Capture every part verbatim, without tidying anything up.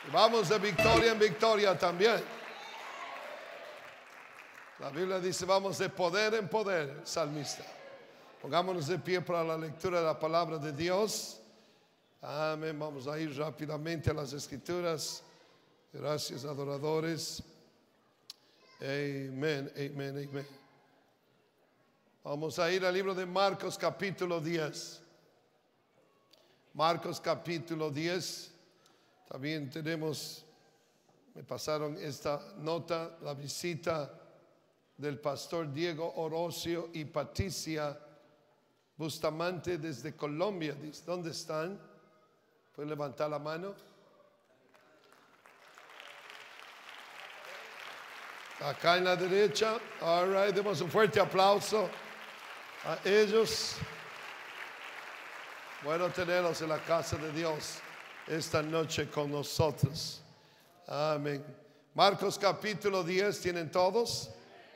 Vamos de victoria en victoria también. La Biblia dice vamos de poder en poder, salmista. Pongámonos de pie para la lectura de la palabra de Dios. Amén. Vamos a ir rápidamente a las escrituras. Gracias, adoradores. Amén, amén, amén. Vamos a ir al libro de Marcos capítulo diez. Marcos capítulo diez. También tenemos, me pasaron esta nota, la visita del pastor Diego Orocio y Patricia Bustamante desde Colombia. ¿Dónde están? ¿Pueden levantar la mano? Acá en la derecha. All right, demos un fuerte aplauso a ellos. Bueno tenerlos en la casa de Dios esta noche con nosotros. Amén. Marcos capítulo diez, ¿tienen todos?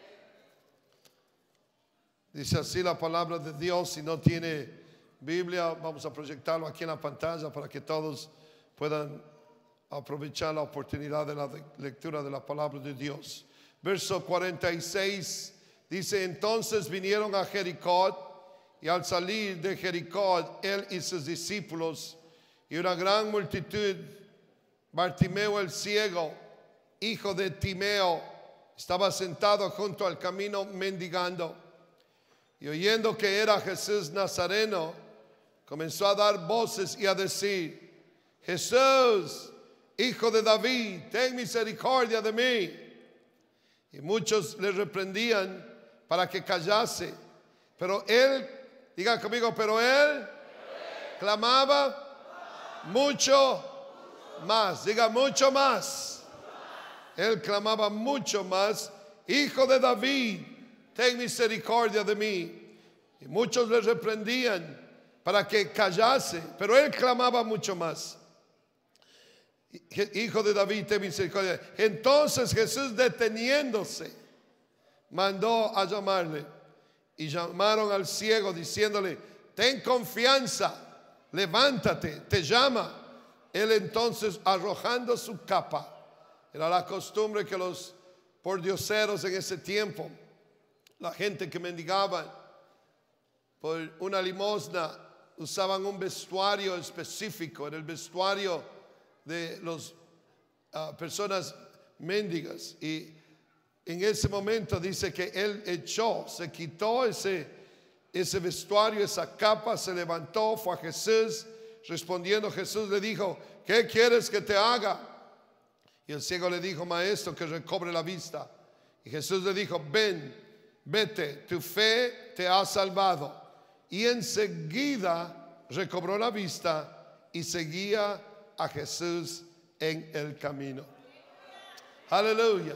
Dice así la palabra de Dios. Si no tiene Biblia, vamos a proyectarlo aquí en la pantalla para que todos puedan aprovechar la oportunidad de la lectura de la palabra de Dios. Verso cuarenta y seis dice: entonces vinieron a Jericó, y al salir de Jericó él y sus discípulos y una gran multitud, Bartimeo el ciego, hijo de Timeo, estaba sentado junto al camino mendigando. Y oyendo que era Jesús Nazareno, comenzó a dar voces y a decir: Jesús, hijo de David, ten misericordia de mí. Y muchos le reprendían para que callase. Pero él, digan conmigo, pero él clamaba mucho más. Diga mucho más. Él clamaba mucho más: hijo de David, ten misericordia de mí. Y muchos le reprendían para que callase, pero él clamaba mucho más: hijo de David, ten misericordia. Entonces Jesús, deteniéndose, mandó a llamarle. Y llamaron al ciego diciéndole: ten confianza, levántate, te llama. Él entonces, arrojando su capa, era la costumbre que los pordioseros en ese tiempo, la gente que mendigaba por una limosna, usaban un vestuario específico. Era el vestuario de las uh, personas mendigas. Y en ese momento dice que él echó, se quitó ese, ese vestuario, esa capa, se levantó, fue a Jesús. Respondiendo Jesús le dijo: ¿qué quieres que te haga? Y el ciego le dijo: maestro, que recobre la vista. Y Jesús le dijo: ven, vete, tu fe te ha salvado. Y enseguida recobró la vista y seguía a Jesús en el camino. Aleluya.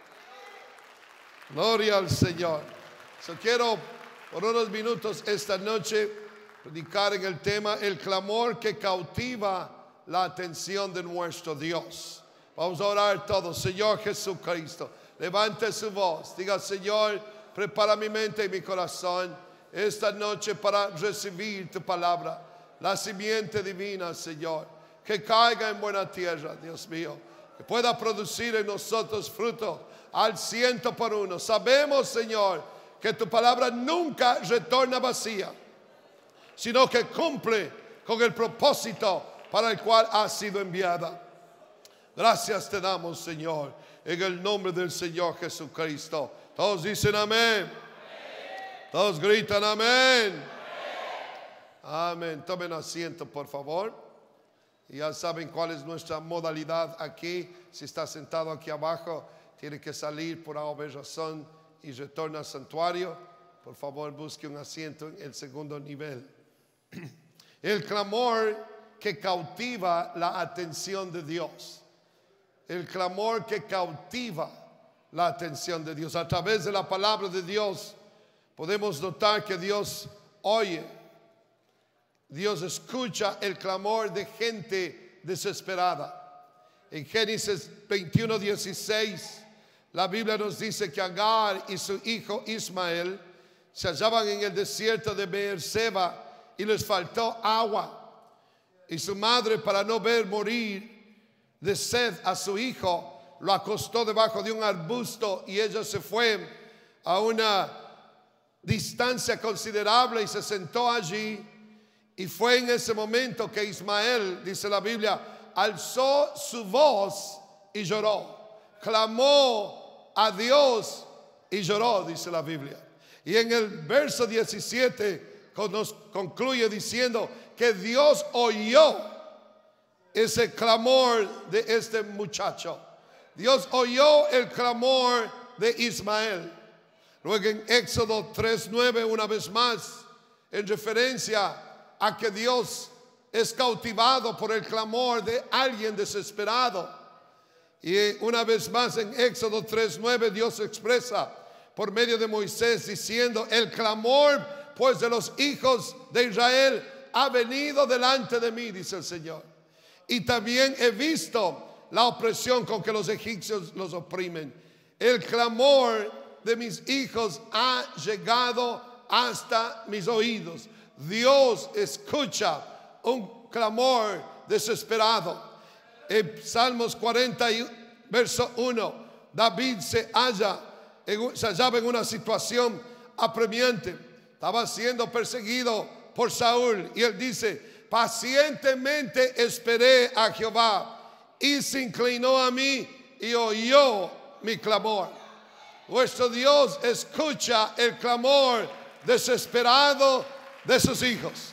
Gloria al Señor. So quiero por unos minutos esta noche predicar en el tema el clamor que cautiva la atención de nuestro Dios. Vamos a orar todos. Señor Jesucristo, levante su voz, diga: Señor, prepara mi mente y mi corazón esta noche para recibir tu palabra, la simiente divina, Señor, que caiga en buena tierra, Dios mío, que pueda producir en nosotros fruto al ciento por uno. Sabemos, Señor, que tu palabra nunca retorna vacía, sino que cumple con el propósito para el cual ha sido enviada. Gracias te damos, Señor, en el nombre del Señor Jesucristo. Todos dicen amén. Amén. Todos gritan amén. Amén. Amén. Tomen asiento, por favor. Y ya saben cuál es nuestra modalidad aquí. Si está sentado aquí abajo, tiene que salir por alguna razón y retorna al santuario. Por favor, busque un asiento en el segundo nivel. El clamor que cautiva la atención de Dios. El clamor que cautiva la atención de Dios. A través de la palabra de Dios podemos notar que Dios oye, Dios escucha el clamor de gente desesperada. En Génesis veintiuno, dieciséis, la Biblia nos dice que Agar y su hijo Ismael se hallaban en el desierto de Beerseba y les faltó agua. Y su madre, para no ver morir de sed a su hijo, lo acostó debajo de un arbusto y ella se fue a una distancia considerable y se sentó allí. Y fue en ese momento que Ismael, dice la Biblia, alzó su voz y lloró. Clamó a Dios y lloró, dice la Biblia. Y en el verso diecisiete nos concluye diciendo que Dios oyó ese clamor de este muchacho. Dios oyó el clamor de Ismael. Luego en Éxodo tres nueve, una vez más, en referencia a que Dios es cautivado por el clamor de alguien desesperado. Y una vez más en Éxodo tres nueve, Dios expresa por medio de Moisés diciendo: el clamor pues de los hijos de Israel ha venido delante de mí, dice el Señor. Y también he visto la opresión con que los egipcios los oprimen. El clamor de mis hijos ha llegado hasta mis oídos. Dios escucha un clamor desesperado. En Salmos cuarenta, verso uno, David se halla en, se hallaba en una situación apremiante. Estaba siendo perseguido por Saúl y él dice: pacientemente esperé a Jehová y se inclinó a mí y oyó mi clamor. Nuestro Dios escucha el clamor desesperado de sus hijos.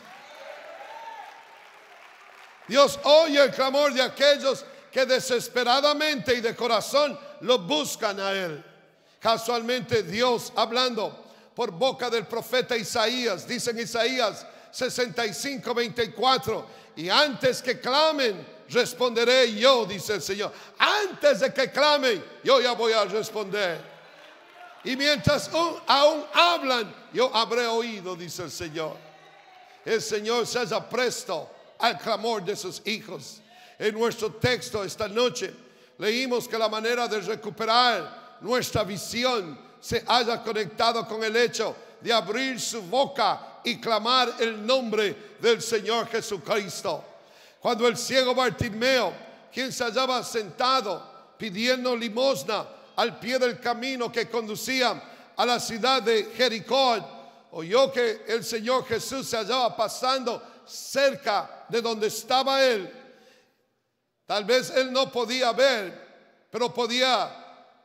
Dios oye el clamor de aquellos que desesperadamente y de corazón lo buscan a Él. Casualmente Dios, hablando por boca del profeta Isaías, dice en Isaías sesenta y cinco, veinticuatro: y antes que clamen, responderé yo, dice el Señor. Antes de que clamen, yo ya voy a responder. Y mientras aún hablan, yo habré oído, dice el Señor. El Señor se halla presto al clamor de sus hijos. En nuestro texto esta noche leímos que la manera de recuperar nuestra visión se haya conectado con el hecho de abrir su boca y clamar el nombre del Señor Jesucristo. Cuando el ciego Bartimeo, quien se hallaba sentado pidiendo limosna al pie del camino que conducía a la ciudad de Jericó, oyó que el Señor Jesús se hallaba pasando cerca de donde estaba él. Tal vez él no podía ver, pero podía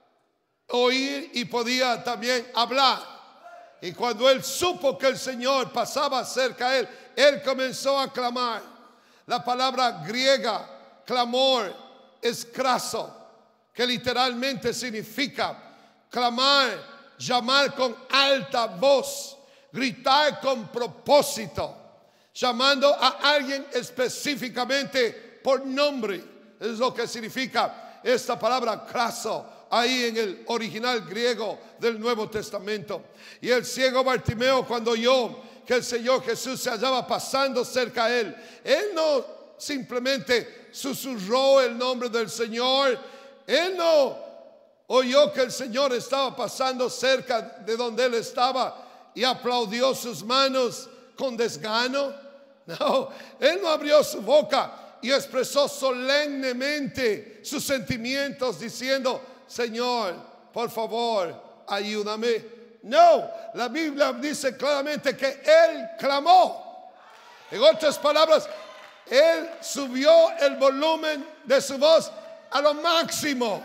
oír y podía también hablar. Y cuando él supo que el Señor pasaba cerca de él, él comenzó a clamar. La palabra griega clamor es craso, que literalmente significa clamar, llamar con alta voz, gritar con propósito, llamando a alguien específicamente por nombre. Es lo que significa esta palabra craso ahí en el original griego del Nuevo Testamento. Y el ciego Bartimeo, cuando oyó que el Señor Jesús se hallaba pasando cerca a él, él no simplemente susurró el nombre del Señor. Él no oyó que el Señor estaba pasando cerca de donde él estaba y aplaudió sus manos con desgano. No, él no abrió su boca y expresó solemnemente sus sentimientos diciendo: Señor, por favor, ayúdame. No, la Biblia dice claramente que él clamó. En otras palabras, él subió el volumen de su voz a lo máximo,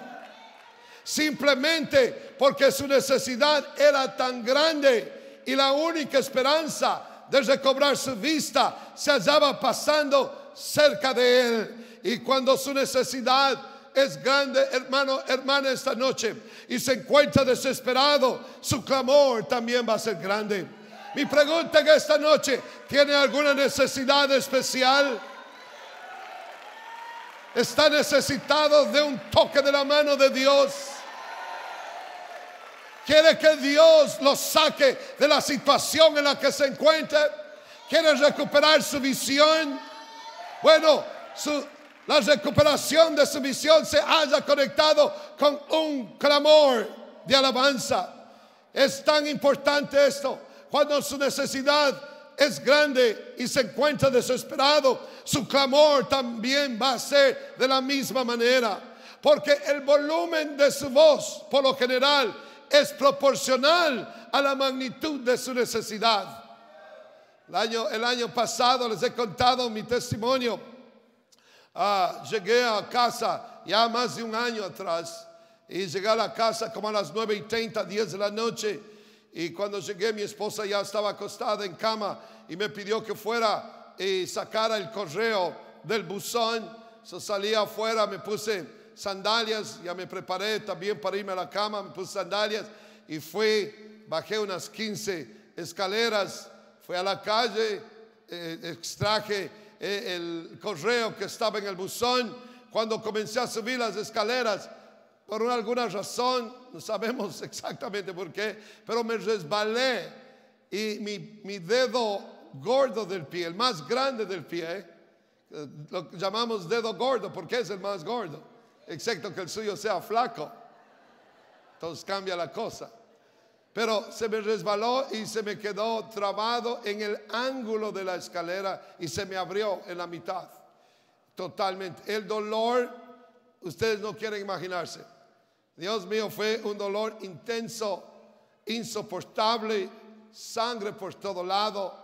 simplemente porque su necesidad era tan grande y la única esperanza de recobrar su vista se hallaba pasando cerca de él. Y cuando su necesidad es grande, hermano, hermana, esta noche, y se encuentra desesperado, su clamor también va a ser grande. Mi pregunta en esta noche: ¿tiene alguna necesidad especial? ¿Está necesitado de un toque de la mano de Dios? ¿Quiere que Dios lo saque de la situación en la que se encuentra? ¿Quiere recuperar su visión? Bueno, su, la recuperación de su visión se haya conectado con un clamor de alabanza. Es tan importante esto. Cuando su necesidad es grande y se encuentra desesperado, su clamor también va a ser de la misma manera. Porque el volumen de su voz, por lo general, es proporcional a la magnitud de su necesidad. El año, el año pasado les he contado mi testimonio. Uh, llegué a casa ya más de un año atrás. Y llegué a la casa como a las nueve y treinta, diez de la noche. Y cuando llegué, mi esposa ya estaba acostada en cama y me pidió que fuera y sacara el correo del buzón. So, salí afuera, me puse sandalias, ya me preparé también para irme a la cama, me puse sandalias y fui, bajé unas quince escaleras, fui a la calle, eh, extraje eh, el correo que estaba en el buzón. Cuando comencé a subir las escaleras, por alguna razón, no sabemos exactamente por qué, pero me resbalé y mi, mi dedo gordo del pie, el más grande del pie, eh, lo llamamos dedo gordo porque es el más gordo, excepto que el suyo sea flaco, entonces cambia la cosa. Pero se me resbaló y se me quedó trabado en el ángulo de la escalera y se me abrió en la mitad, totalmente. El dolor, ustedes no quieren imaginarse. Dios mío, fue un dolor intenso, insoportable, sangre por todo lado.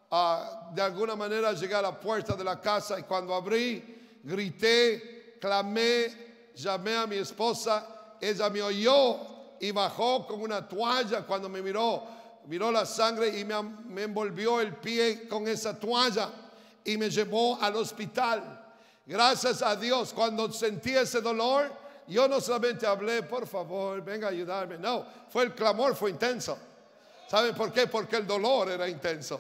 Uh, de alguna manera llegué a la puerta de la casa y cuando abrí, grité, clamé, llamé a mi esposa, ella me oyó y bajó con una toalla. Cuando me miró, miró la sangre y me, me envolvió el pie con esa toalla y me llevó al hospital. Gracias a Dios, cuando sentí ese dolor, yo no solamente hablé, por favor, venga a ayudarme. No, fue el clamor, fue intenso. ¿Saben por qué? Porque el dolor era intenso.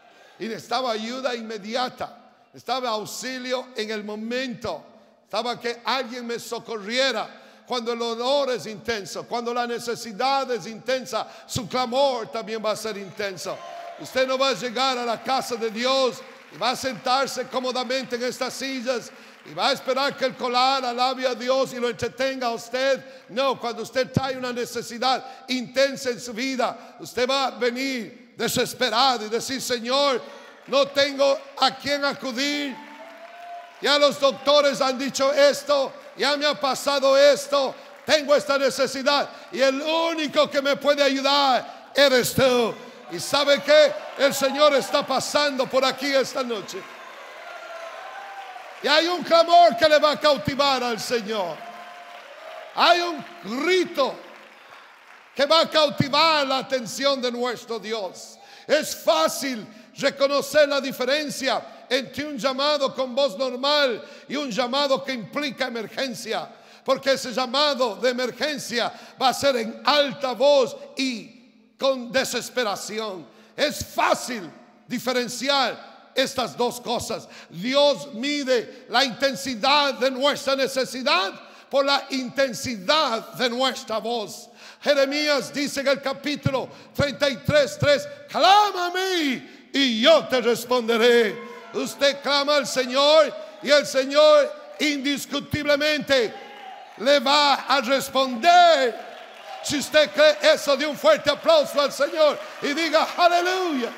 Y necesitaba ayuda inmediata. Necesitaba auxilio en el momento. Estaba que alguien me socorriera. Cuando el dolor es intenso, cuando la necesidad es intensa, su clamor también va a ser intenso. Usted no va a llegar a la casa de Dios y va a sentarse cómodamente en estas sillas y va a esperar que el colar alabe a Dios y lo entretenga a usted. No, cuando usted trae una necesidad intensa en su vida, usted va a venir desesperado y decir: Señor, no tengo a quién acudir. Ya los doctores han dicho esto, ya me ha pasado esto, tengo esta necesidad y el único que me puede ayudar eres tú. Y ¿sabe qué? El Señor está pasando por aquí esta noche. Y hay un clamor que le va a cautivar al Señor. Hay un grito que va a cautivar la atención de nuestro Dios. Es fácil reconocer la diferencia entre un llamado con voz normal y un llamado que implica emergencia. Porque ese llamado de emergencia va a ser en alta voz y con desesperación. Es fácil diferenciar estas dos cosas. Dios mide la intensidad de nuestra necesidad por la intensidad de nuestra voz. Jeremías dice en el capítulo treinta y tres, tres: clama a mí y yo te responderé. Usted clama al Señor y el Señor indiscutiblemente le va a responder. Si usted cree eso, dé un fuerte aplauso al Señor y diga aleluya.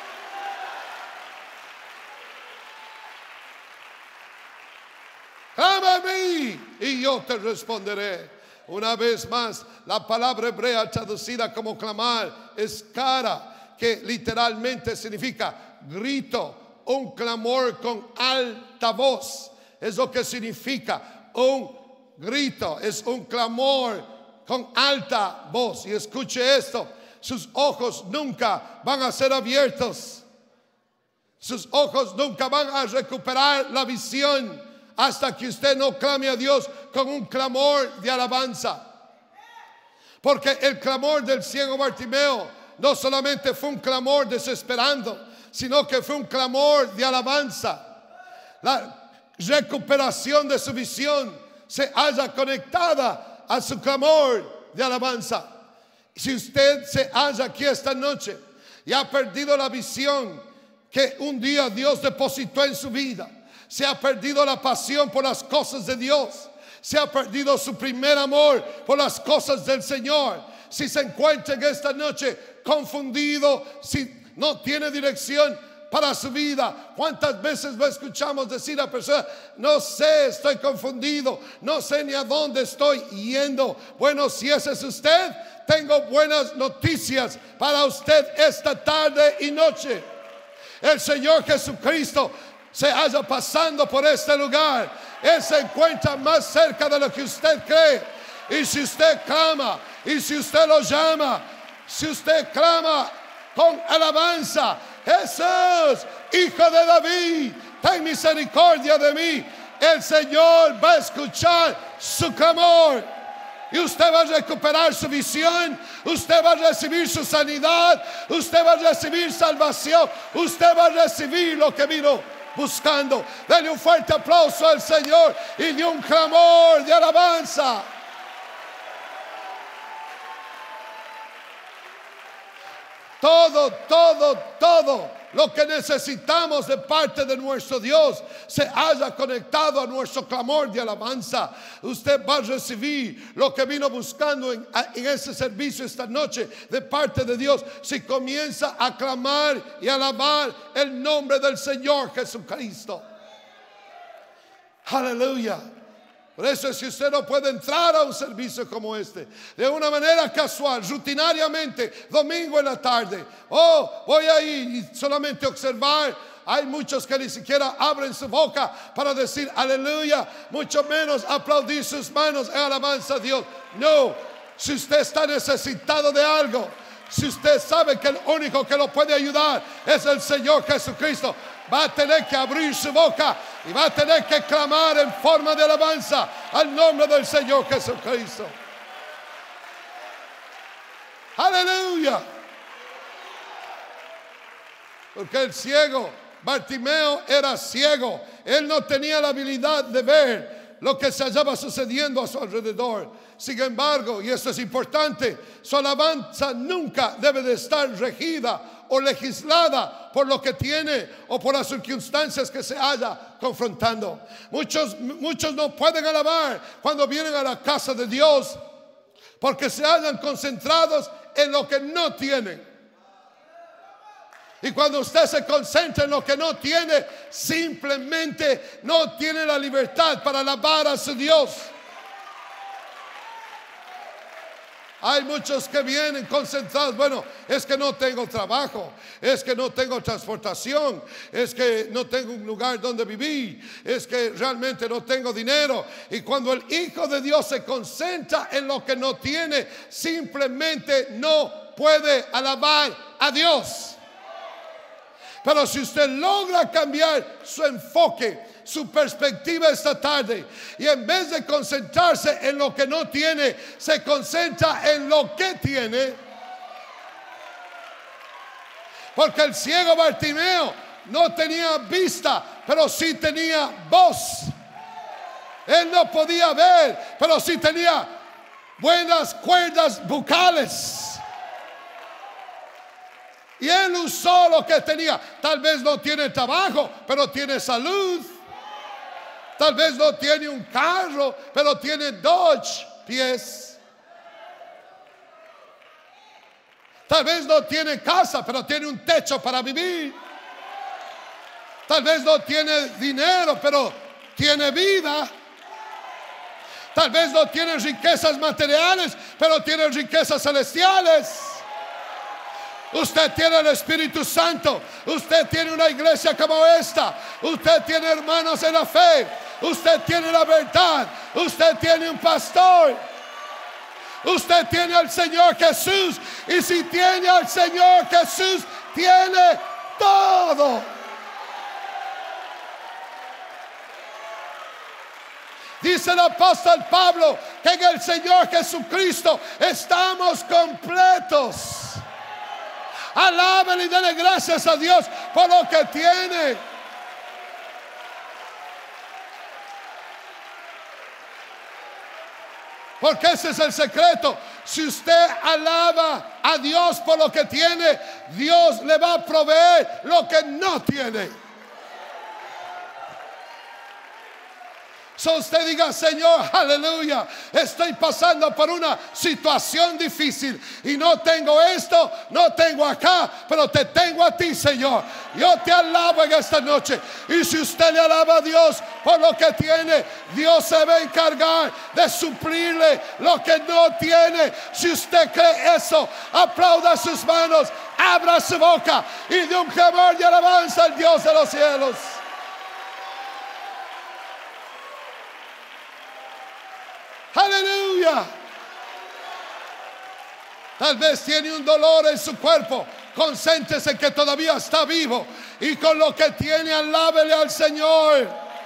Clama a mí y yo te responderé. Una vez más, la palabra hebrea traducida como clamar es cara, que literalmente significa grito, un clamor con alta voz. Es lo que significa un grito, es un clamor con alta voz. Y escuche esto: sus ojos nunca van a ser abiertos, sus ojos nunca van a recuperar la visión hasta que usted no clame a Dios con un clamor de alabanza. Porque el clamor del ciego Bartimeo no solamente fue un clamor desesperando, sino que fue un clamor de alabanza. La recuperación de su visión se halla conectada a su clamor de alabanza. Si usted se halla aquí esta noche y ha perdido la visión que un día Dios depositó en su vida, se ha perdido la pasión por las cosas de Dios, se ha perdido su primer amor por las cosas del Señor, si se encuentra en esta noche confundido, si no tiene dirección para su vida. ¿Cuántas veces lo escuchamos decir a personas: no sé, estoy confundido, no sé ni a dónde estoy yendo? Bueno, si ese es usted, tengo buenas noticias para usted esta tarde y noche. El Señor Jesucristo se halla pasando por este lugar. Él se encuentra más cerca de lo que usted cree. Y si usted clama, y si usted lo llama, si usted clama con alabanza: Jesús, Hijo de David, ten misericordia de mí, el Señor va a escuchar su clamor. Y usted va a recuperar su visión, usted va a recibir su sanidad, usted va a recibir salvación, usted va a recibir lo que vino buscando. Dale un fuerte aplauso al Señor y de un clamor de alabanza. Todo, todo, todo lo que necesitamos de parte de nuestro Dios se haya conectado a nuestro clamor de alabanza. Usted va a recibir lo que vino buscando en, en ese servicio esta noche de parte de Dios, si comienza a clamar y alabar el nombre del Señor Jesucristo. Aleluya. Por eso, si usted no puede entrar a un servicio como este de una manera casual, rutinariamente, domingo en la tarde, oh, voy a ir y solamente observar, hay muchos que ni siquiera abren su boca para decir aleluya, mucho menos aplaudir sus manos en alabanza a Dios. No, si usted está necesitado de algo, si usted sabe que el único que lo puede ayudar es el Señor Jesucristo, va a tener que abrir su boca y va a tener que clamar en forma de alabanza al nombre del Señor Jesucristo. Aleluya. Porque el ciego Bartimeo era ciego. Él no tenía la habilidad de ver lo que se hallaba sucediendo a su alrededor. Sin embargo, y esto es importante, su alabanza nunca debe de estar regida o legislada por lo que tiene o por las circunstancias que se haya confrontando. Muchos, muchos no pueden alabar cuando vienen a la casa de Dios porque se hallan concentrados en lo que no tienen. Y cuando usted se concentra en lo que no tiene, simplemente no tiene la libertad para alabar a su Dios. Hay muchos que vienen concentrados. Bueno, es que no tengo trabajo, es que no tengo transportación, es que no tengo un lugar donde vivir, es que realmente no tengo dinero. Y cuando el Hijo de Dios se concentra en lo que no tiene, simplemente no puede alabar a Dios. Pero si usted logra cambiar su enfoque, su perspectiva esta tarde, y en vez de concentrarse en lo que no tiene, se concentra en lo que tiene. Porque el ciego Bartimeo no tenía vista, pero sí tenía voz. Él no podía ver, pero sí tenía buenas cuerdas vocales. Y él usó lo que tenía. Tal vez no tiene trabajo, pero tiene salud. Tal vez no tiene un carro, pero tiene dos pies. Tal vez no tiene casa, pero tiene un techo para vivir. Tal vez no tiene dinero, pero tiene vida. Tal vez no tiene riquezas materiales, pero tiene riquezas celestiales. Usted tiene el Espíritu Santo. Usted tiene una iglesia como esta. Usted tiene hermanos en la fe. Usted tiene la verdad. Usted tiene un pastor. Usted tiene al Señor Jesús. Y si tiene al Señor Jesús, tiene todo. Dice el apóstol Pablo que en el Señor Jesucristo estamos completos. Alábele y dele gracias a Dios por lo que tiene. Porque ese es el secreto. Si usted alaba a Dios por lo que tiene, Dios le va a proveer lo que no tiene. So usted diga: Señor, aleluya, estoy pasando por una situación difícil y no tengo esto, no tengo acá, pero te tengo a ti, Señor. Yo te alabo en esta noche. Y si usted le alaba a Dios por lo que tiene, Dios se va a encargar de suplirle lo que no tiene. Si usted cree eso, aplauda sus manos, abra su boca y de un clamor de alabanza al Dios de los cielos. Aleluya. Tal vez tiene un dolor en su cuerpo. Concéntrese que todavía está vivo y con lo que tiene, alábele al Señor.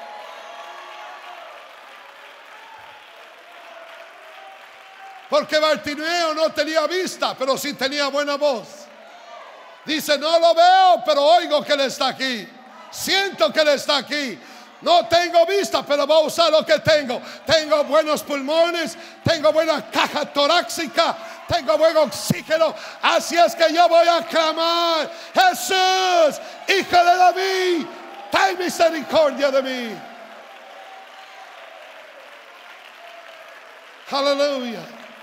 Porque Bartimeo no tenía vista, pero sí tenía buena voz. Dice: no lo veo, pero oigo que Él está aquí. Siento que Él está aquí. No tengo vista, pero voy a usar lo que tengo. Tengo buenos pulmones, tengo buena caja torácica, tengo buen oxígeno. Así es que yo voy a clamar: Jesús, Hijo de David, ten misericordia de mí. Aleluya.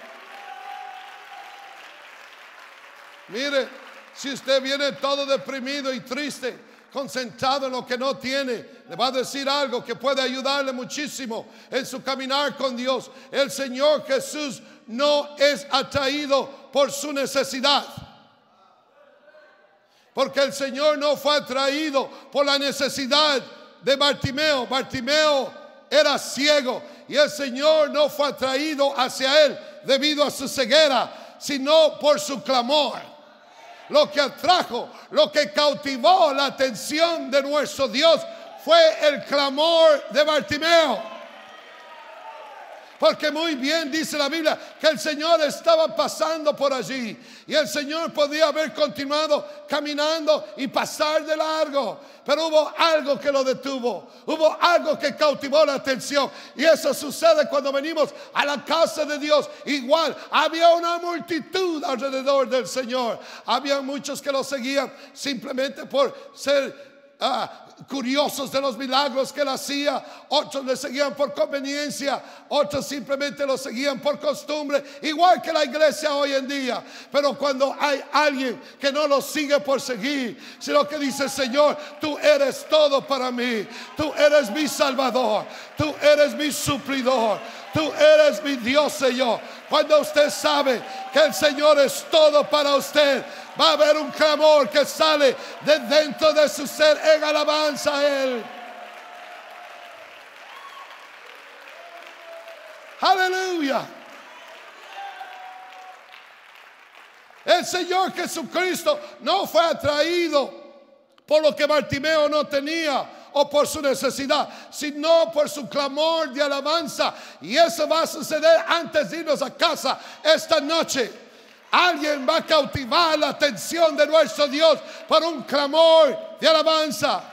Mire, si usted viene todo deprimido y triste, concentrado en lo que no tiene, le va a decir algo que puede ayudarle muchísimo en su caminar con Dios. El Señor Jesús no es atraído por su necesidad, porque el Señor no fue atraído por la necesidad de Bartimeo. Bartimeo era ciego y el Señor no fue atraído hacia él debido a su ceguera, sino por su clamor. Lo que atrajo, lo que cautivó la atención de nuestro Dios fue el clamor de Bartimeo. Porque muy bien dice la Biblia que el Señor estaba pasando por allí y el Señor podía haber continuado caminando y pasar de largo, pero hubo algo que lo detuvo, hubo algo que cautivó la atención. Y eso sucede cuando venimos a la casa de Dios. Igual había una multitud alrededor del Señor. Había muchos que lo seguían simplemente por ser Ah, curiosos de los milagros que él hacía. Otros le seguían por conveniencia, otros simplemente lo seguían por costumbre, igual que la iglesia hoy en día. Pero cuando hay alguien que no lo sigue por seguir, sino que dice: Señor, tú eres todo para mí, tú eres mi salvador, tú eres mi suplidor, tú eres mi Dios, Señor. Cuando usted sabe que el Señor es todo para usted, va a haber un clamor que sale de dentro de su ser en alabanza a Él. Aleluya. El Señor Jesucristo no fue atraído por lo que Bartimeo no tenía o por su necesidad, sino por su clamor de alabanza. Y eso va a suceder antes de irnos a casa esta noche. Alguien va a cautivar la atención de nuestro Dios por un clamor de alabanza.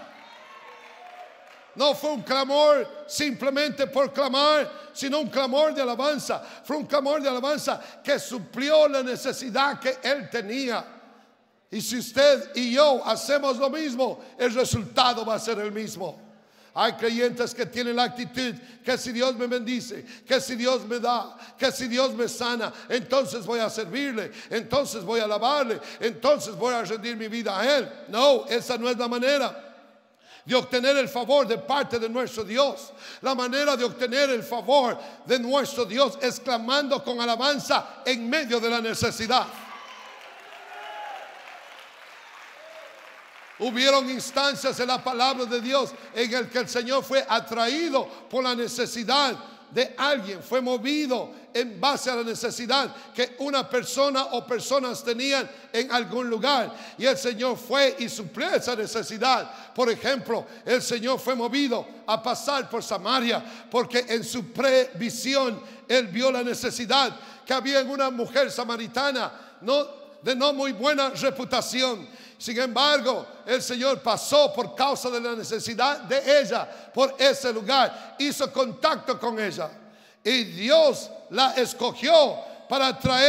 No fue un clamor simplemente por clamar, sino un clamor de alabanza. Fue un clamor de alabanza que suplió la necesidad que él tenía. Y si usted y yo hacemos lo mismo, el resultado va a ser el mismo. Hay creyentes que tienen la actitud que si Dios me bendice, que si Dios me da, que si Dios me sana, entonces voy a servirle, entonces voy a alabarle, entonces voy a rendir mi vida a Él. No, esa no es la manera de obtener el favor de parte de nuestro Dios. La manera de obtener el favor de nuestro Dios es clamando con alabanza en medio de la necesidad. Hubieron instancias en la palabra de Dios en el que el Señor fue atraído por la necesidad de alguien, fue movido en base a la necesidad que una persona o personas tenían en algún lugar, y el Señor fue y suplió esa necesidad. Por ejemplo, el Señor fue movido a pasar por Samaria porque en su previsión Él vio la necesidad que había en una mujer samaritana no, de no muy buena reputación. Sin embargo, el Señor pasó por causa de la necesidad de ella por ese lugar, hizo contacto con ella y Dios la escogió para traer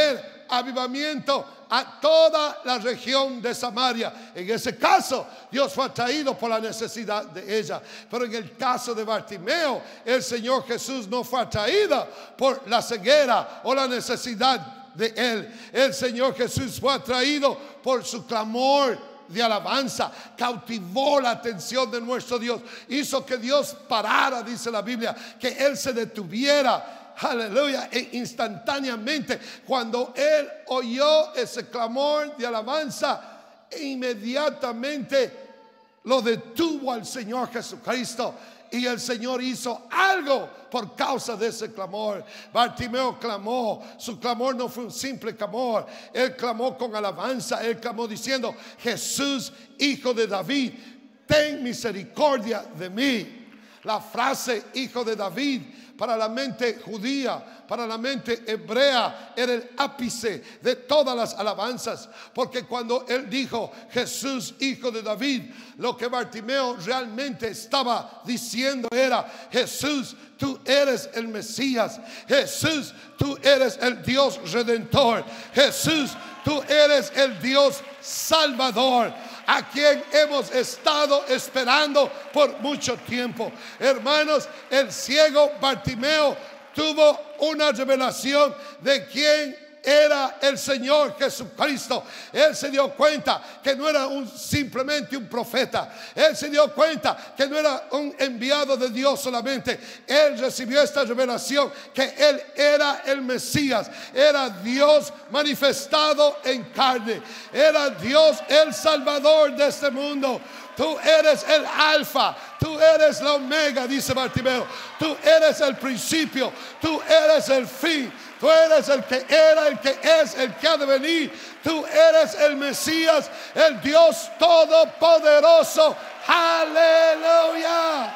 avivamiento a toda la región de Samaria. En ese caso, Dios fue atraído por la necesidad de ella. Pero en el caso de Bartimeo, el Señor Jesús no fue atraído por la ceguera o la necesidad de él. El Señor Jesús fue atraído por su clamor de alabanza. Cautivó la atención de nuestro Dios. Hizo que Dios parara, dice la Biblia, que Él se detuviera. Aleluya, e instantáneamente cuando él oyó ese clamor de alabanza, e inmediatamente lo detuvo al Señor Jesucristo. Y el Señor hizo algo por causa de ese clamor. Bartimeo clamó. Su clamor no fue un simple clamor. Él clamó con alabanza. Él clamó diciendo: Jesús, hijo de David, ten misericordia de mí. La frase hijo de David, para la mente judía, para la mente hebrea, era el ápice de todas las alabanzas. Porque cuando él dijo Jesús, hijo de David, lo que Bartimeo realmente estaba diciendo era: Jesús, tú eres el Mesías. Jesús, tú eres el Dios redentor. Jesús, tú eres el Dios salvador, a quien hemos estado esperando por mucho tiempo. Hermanos, el ciego Bartimeo tuvo una revelación de quién era el Señor Jesucristo. Él se dio cuenta que no era un, simplemente un profeta. Él se dio cuenta que no era un enviado de Dios solamente. Él recibió esta revelación que Él era el Mesías. Era Dios manifestado en carne. Era Dios el Salvador de este mundo. Tú eres el alfa, tú eres la omega, dice Bartimeo. Tú eres el principio, tú eres el fin. Tú eres el que era, el que es, el que ha de venir. Tú eres el Mesías, el Dios todopoderoso. Aleluya.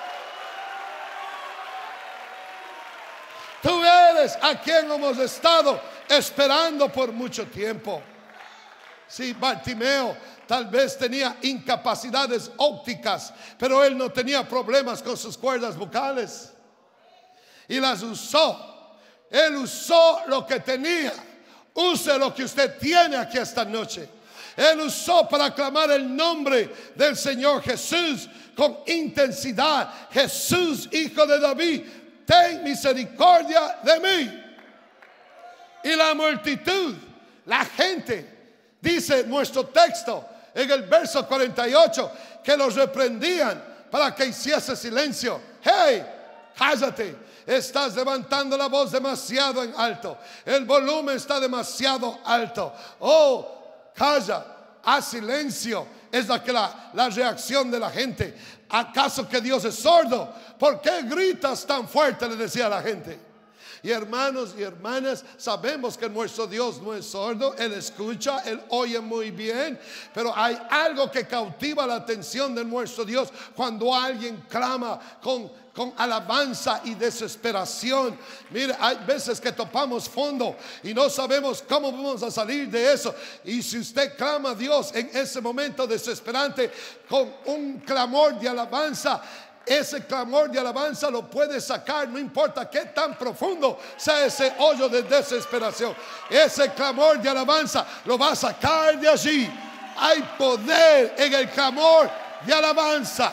Tú eres a quien hemos estado esperando por mucho tiempo. Sí, Bartimeo tal vez tenía incapacidades ópticas, pero él no tenía problemas con sus cuerdas vocales y las usó. Él usó lo que tenía. Use lo que usted tiene aquí esta noche. Él usó para clamar el nombre del Señor Jesús con intensidad. Jesús, hijo de David, ten misericordia de mí. Y la multitud, la gente, dice nuestro texto en el verso cuarenta y ocho, que los reprendían para que hiciese silencio. Hey, cállate. Estás levantando la voz demasiado en alto. El volumen está demasiado alto. Oh, calla, haz silencio. Es la, que la, la reacción de la gente. ¿Acaso que Dios es sordo? ¿Por qué gritas tan fuerte?, le decía a la gente. Y hermanos y hermanas, sabemos que nuestro Dios no es sordo. Él escucha, Él oye muy bien. Pero hay algo que cautiva la atención de nuestro Dios cuando alguien clama con, con alabanza y desesperación. Mire, hay veces que topamos fondo y no sabemos cómo vamos a salir de eso. Y si usted clama a Dios en ese momento desesperante con un clamor de alabanza, ese clamor de alabanza lo puede sacar, no importa qué tan profundo sea ese hoyo de desesperación. Ese clamor de alabanza lo va a sacar de allí. Hay poder en el clamor de alabanza.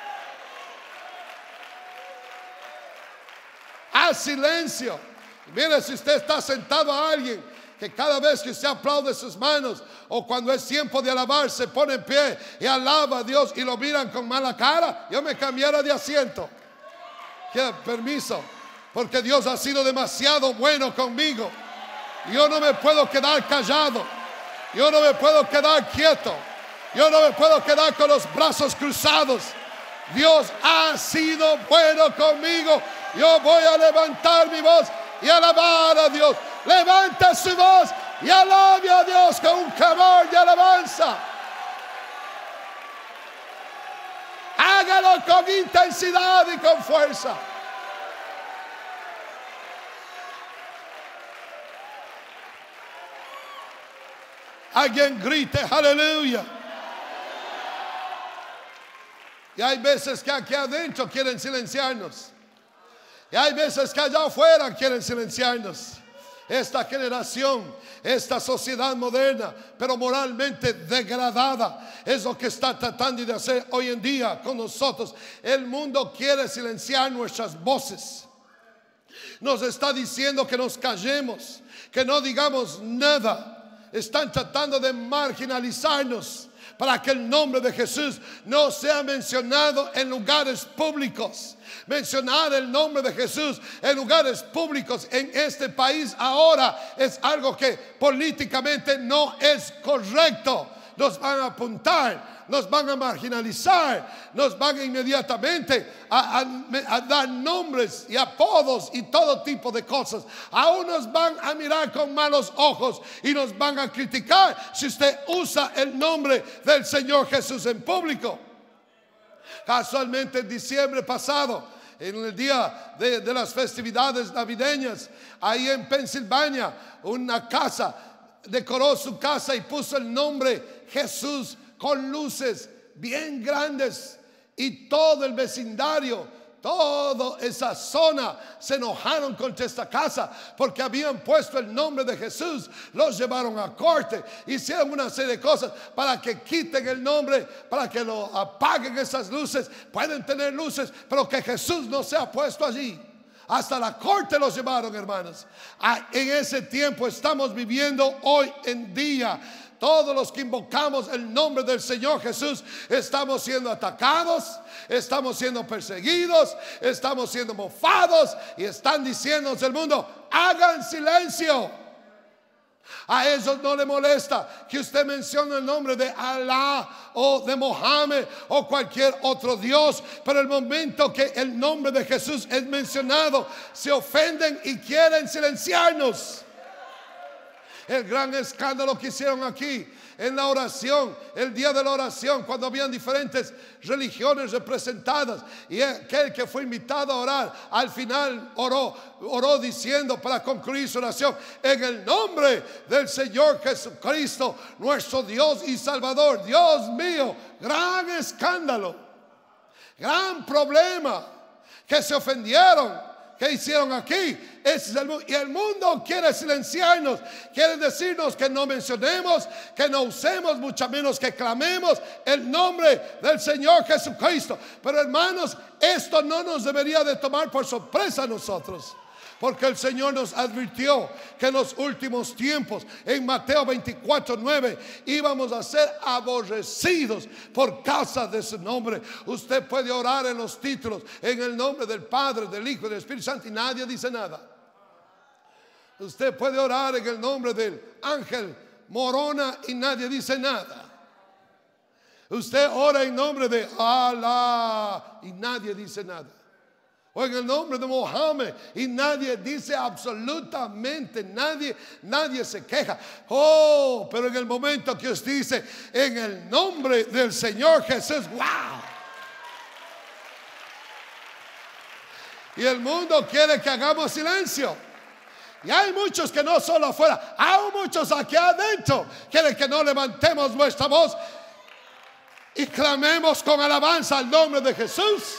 Haz silencio. Mire, si usted está sentado a alguien que cada vez que usted aplaude sus manos o cuando es tiempo de alabar se pone en pie y alaba a Dios y lo miran con mala cara, yo me cambiara de asiento. ¿Qué? Permiso, porque Dios ha sido demasiado bueno conmigo. Yo no me puedo quedar callado. Yo no me puedo quedar quieto. Yo no me puedo quedar con los brazos cruzados. Dios ha sido bueno conmigo. Yo voy a levantar mi voz y alabar a Dios. Levanta su voz y alabe a Dios con un clamor de alabanza. Hágalo con intensidad y con fuerza. Alguien grite aleluya. Y hay veces que aquí adentro quieren silenciarnos. Y hay veces que allá afuera quieren silenciarnos. esta generación, esta sociedad moderna, pero moralmente degradada, es lo que está tratando de hacer hoy en día con nosotros. El mundo quiere silenciar nuestras voces. Nos está diciendo que nos callemos, que no digamos nada. Están tratando de marginalizarnos para que el nombre de Jesús no sea mencionado en lugares públicos. Mencionar el nombre de Jesús en lugares públicos en este país ahora es algo que políticamente no es correcto. Nos van a apuntar, nos van a marginalizar, nos van a inmediatamente a, a, a dar nombres y apodos y todo tipo de cosas. Aún nos van a mirar con malos ojos y nos van a criticar si usted usa el nombre del Señor Jesús en público. Casualmente en diciembre pasado, en el día de, de las festividades navideñas, ahí en Pensilvania, una casa decoró su casa y puso el nombre Jesús con luces bien grandes, y todo el vecindario, toda esa zona se enojaron contra esta casa porque habían puesto el nombre de Jesús. Los llevaron a corte, hicieron una serie de cosas para que quiten el nombre, para que lo apaguen esas luces. Pueden tener luces, pero que Jesús no sea puesto allí. Hasta la corte los llevaron, hermanos. En ese tiempo estamos viviendo hoy en día. Todos los que invocamos el nombre del Señor Jesús estamos siendo atacados, estamos siendo perseguidos, estamos siendo mofados, y están diciéndonos el mundo: hagan silencio. A ellos no les molesta que usted mencione el nombre de Alá o de Mohammed o cualquier otro Dios, pero el momento que el nombre de Jesús es mencionado, se ofenden y quieren silenciarnos. El gran escándalo que hicieron aquí en la oración, el día de la oración, cuando habían diferentes religiones representadas, y aquel que fue invitado a orar al final oró, oró diciendo, para concluir su oración: en el nombre del Señor Jesucristo, nuestro Dios y Salvador. Dios mío, gran escándalo, gran problema, que se ofendieron. ¿Qué hicieron aquí? Ese es el mundo. Y el mundo quiere silenciarnos, quiere decirnos que no mencionemos, que no usemos, mucho menos que clamemos el nombre del Señor Jesucristo. Pero hermanos, esto no nos debería de tomar por sorpresa a nosotros, porque el Señor nos advirtió que en los últimos tiempos, en Mateo veinticuatro nueve, íbamos a ser aborrecidos por causa de su nombre. Usted puede orar en los títulos en el nombre del Padre, del Hijo y del Espíritu Santo y nadie dice nada. Usted puede orar en el nombre del ángel Morona y nadie dice nada. Usted ora en nombre de Alá y nadie dice nada. O en el nombre de Mohammed y nadie dice absolutamente nadie, nadie se queja. Oh, pero en el momento que usted dice en el nombre del Señor Jesús, wow. Y el mundo quiere que hagamos silencio. Y hay muchos que no solo afuera, hay muchos aquí adentro quieren que no levantemos nuestra voz y clamemos con alabanza al nombre de Jesús.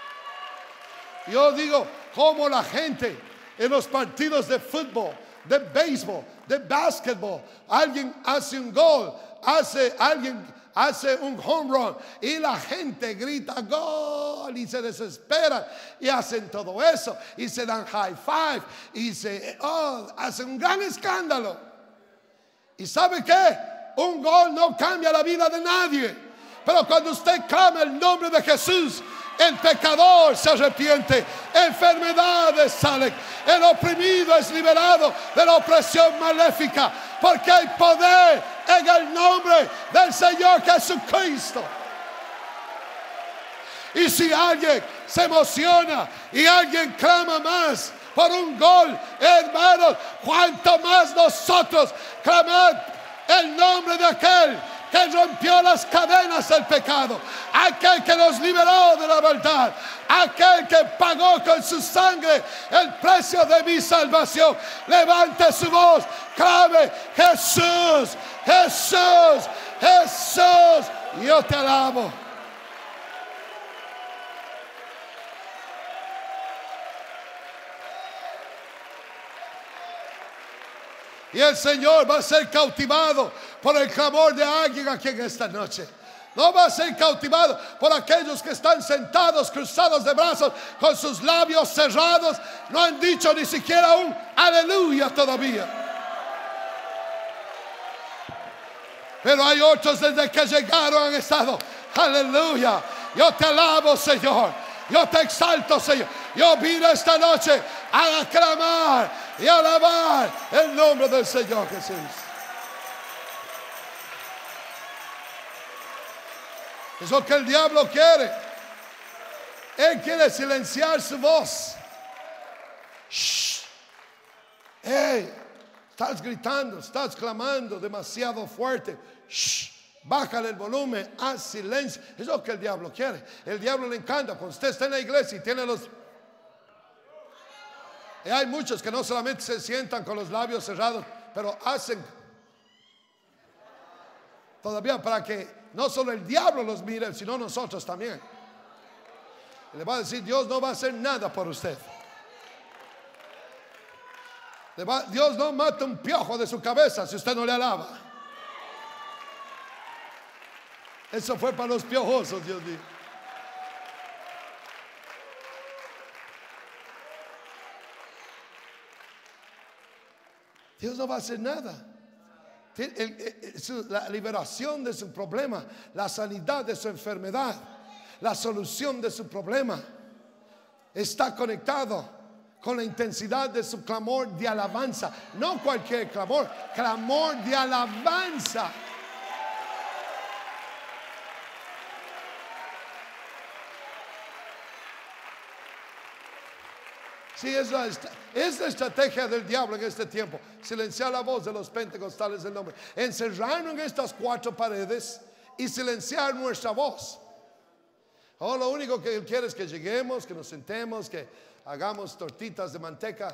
Yo digo, como la gente en los partidos de fútbol, de béisbol, de básquetbol, alguien hace un gol, hace alguien hace un home run y la gente grita gol y se desespera y hacen todo eso y se dan high five y se oh, hacen un gran escándalo. ¿Y sabe qué? Un gol no cambia la vida de nadie, pero cuando usted clama el nombre de Jesús, el pecador se arrepiente, enfermedades salen, el oprimido es liberado de la opresión maléfica, porque hay poder en el nombre del Señor Jesucristo. Y si alguien se emociona y alguien clama más por un gol, hermanos, cuanto más nosotros clamar el nombre de aquel que rompió las cadenas del pecado, aquel que nos liberó de la maldad, aquel que pagó con su sangre el precio de mi salvación. Levante su voz, clame: Jesús, Jesús, Jesús, yo te alabo. Y el Señor va a ser cautivado por el clamor de alguien aquí en esta noche. No va a ser cautivado por aquellos que están sentados, cruzados de brazos, con sus labios cerrados. No han dicho ni siquiera un aleluya todavía. Pero hay otros desde que llegaron han estado, aleluya. Yo te alabo, Señor. Yo te exalto, Señor. Yo vine esta noche a aclamar y alabar el nombre del Señor Jesús. Es lo que el diablo quiere. Él quiere silenciar su voz. Shh. Hey, estás gritando, estás clamando demasiado fuerte. Shh. Bájale el volumen, haz silencio. Es lo que el diablo quiere. El diablo le encanta cuando usted está en la iglesia y tiene los... Y hay muchos que no solamente se sientan con los labios cerrados, pero hacen todavía para que no solo el diablo los mire, sino nosotros también. Y le va a decir, Dios no va a hacer nada por usted. Le va, Dios no mata un piojo de su cabeza si usted no le alaba. Eso fue para los piojosos, Dios dijo. Dios no va a hacer nada. La liberación de su problema, la sanidad de su enfermedad, la solución de su problema está conectado con la intensidad de su clamor de alabanza. No cualquier clamor, clamor de alabanza. Sí, es la, es la estrategia del diablo en este tiempo. Silenciar la voz de los pentecostales del nombre. Encerrarnos en estas cuatro paredes y silenciar nuestra voz. Oh, lo único que él quiere es que lleguemos, que nos sentemos, que hagamos tortitas de manteca,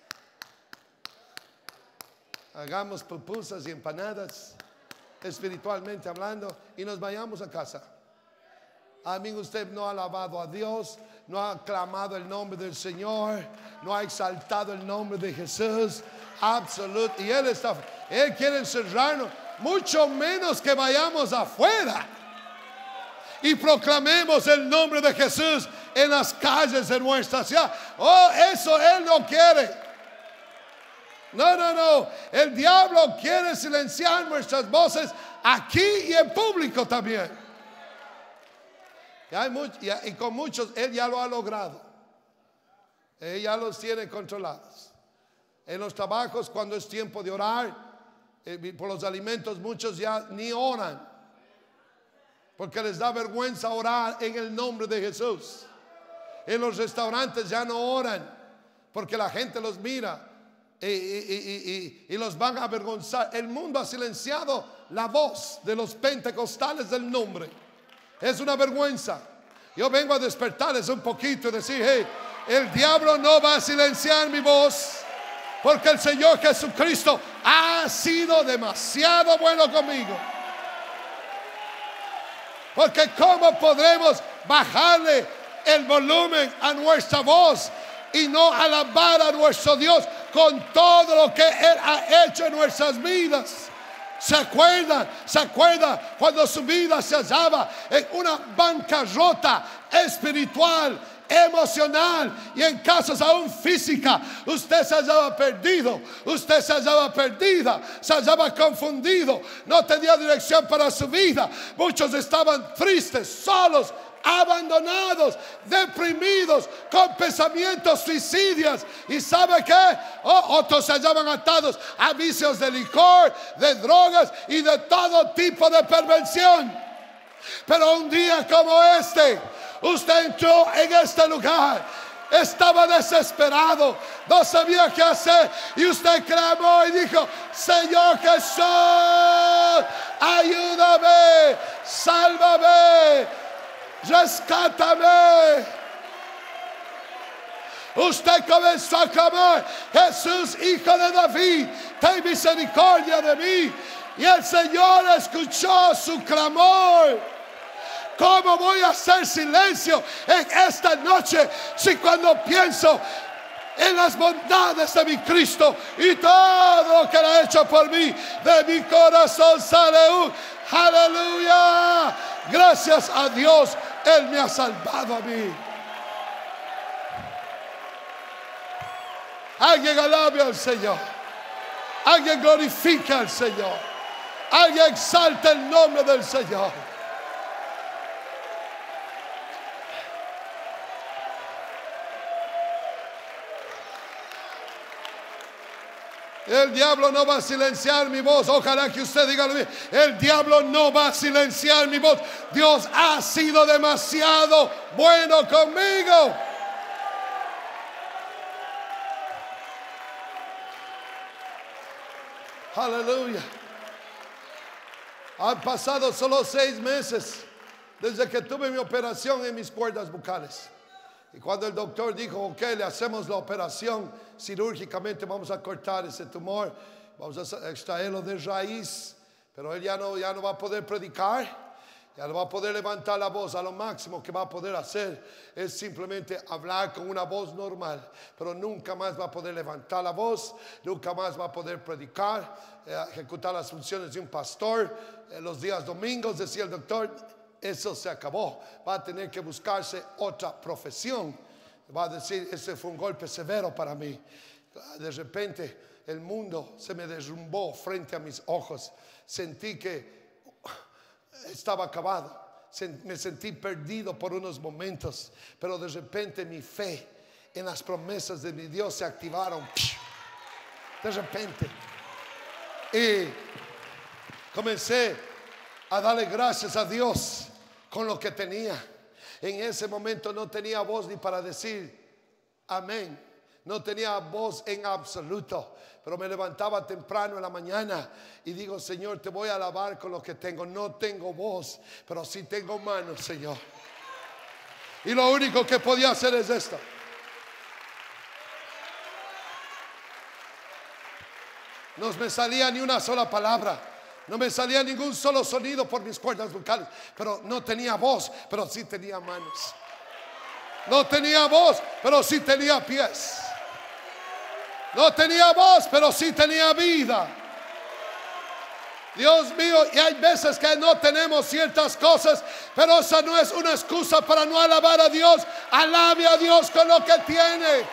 hagamos pupusas y empanadas, espiritualmente hablando, y nos vayamos a casa. Amigo, usted no ha alabado a Dios, no ha clamado el nombre del Señor, no ha exaltado el nombre de Jesús. Absoluto. Y Él está, Él quiere encerrarnos, mucho menos que vayamos afuera y proclamemos el nombre de Jesús en las calles de nuestra ciudad. Oh, eso Él no quiere. No, no, no. El diablo quiere silenciar nuestras voces aquí y en público también. Y, hay much, y, y con muchos Él ya lo ha logrado. Él ya los tiene controlados. En los trabajos, cuando es tiempo de orar, eh, por los alimentos, muchos ya ni oran, porque les da vergüenza orar en el nombre de Jesús. En los restaurantes ya no oran, porque la gente los mira y, y, y, y, y los van a avergonzar. El mundo ha silenciado la voz de los pentecostales del nombre. Es una vergüenza. Yo vengo a despertarles un poquito y decir, hey, el diablo no va a silenciar mi voz, porque el Señor Jesucristo ha sido demasiado bueno conmigo. Porque ¿cómo podremos bajarle el volumen a nuestra voz y no alabar a nuestro Dios con todo lo que Él ha hecho en nuestras vidas? ¿Se acuerdan? ¿Se acuerdan cuando su vida se hallaba en una bancarrota espiritual, emocional y en casos aún física? Usted se hallaba perdido, usted se hallaba perdida, se hallaba confundido, no tenía dirección para su vida. Muchos estaban tristes, solos, abandonados, deprimidos, con pensamientos suicidas. ¿Y sabe qué? Oh, otros se hallaban atados a vicios de licor, de drogas y de todo tipo de perversión. Pero un día como este, usted entró en este lugar, estaba desesperado, no sabía qué hacer, y usted clamó y dijo, Señor Jesús, ayúdame, sálvame, rescátame. Usted comenzó a clamar, Jesús, hijo de David, ten misericordia de mí. Y el Señor escuchó su clamor. ¿Cómo voy a hacer silencio en esta noche si cuando pienso en las bondades de mi Cristo y todo lo que Él ha hecho por mí. De mi corazón sale un aleluya. Gracias a Dios, Él me ha salvado a mí. Alguien alabe al Señor. Alguien glorifica al Señor. Alguien exalta el nombre del Señor. El diablo no va a silenciar mi voz. Ojalá que usted diga lo mismo. El diablo no va a silenciar mi voz. Dios ha sido demasiado bueno conmigo. Aleluya. Han pasado solo seis meses desde que tuve mi operación en mis cuerdas bucales. Y cuando el doctor dijo, ok, le hacemos la operación cirúrgicamente, vamos a cortar ese tumor, vamos a extraerlo de raíz, pero él ya no, ya no va a poder predicar, ya no va a poder levantar la voz. A lo máximo que va a poder hacer es simplemente hablar con una voz normal, pero nunca más va a poder levantar la voz, nunca más va a poder predicar, eh, ejecutar las funciones de un pastor. Eh, los días domingos, decía el doctor, eso se acabó. Va a tener que buscarse otra profesión. Va a decir, ese fue un golpe severo para mí. De repente el mundo se me derrumbó frente a mis ojos. Sentí que estaba acabado. Me sentí perdido por unos momentos. Pero de repente mi fe en las promesas de mi Dios se activaron. De repente. Y comencé a darle gracias a Dios con lo que tenía. En ese momento no tenía voz ni para decir amén. No tenía voz en absoluto. Pero me levantaba temprano en la mañana y digo, Señor, te voy a alabar con lo que tengo. No tengo voz, pero sí tengo manos, Señor. Y lo único que podía hacer es esto. No me salía ni una sola palabra. No me salía ningún solo sonido por mis cuerdas vocales. Pero no tenía voz, pero sí tenía manos. No tenía voz, pero sí tenía pies. No tenía voz, pero sí tenía vida. Dios mío, y hay veces que no tenemos ciertas cosas, pero esa no es una excusa para no alabar a Dios. Alabe a Dios con lo que tiene.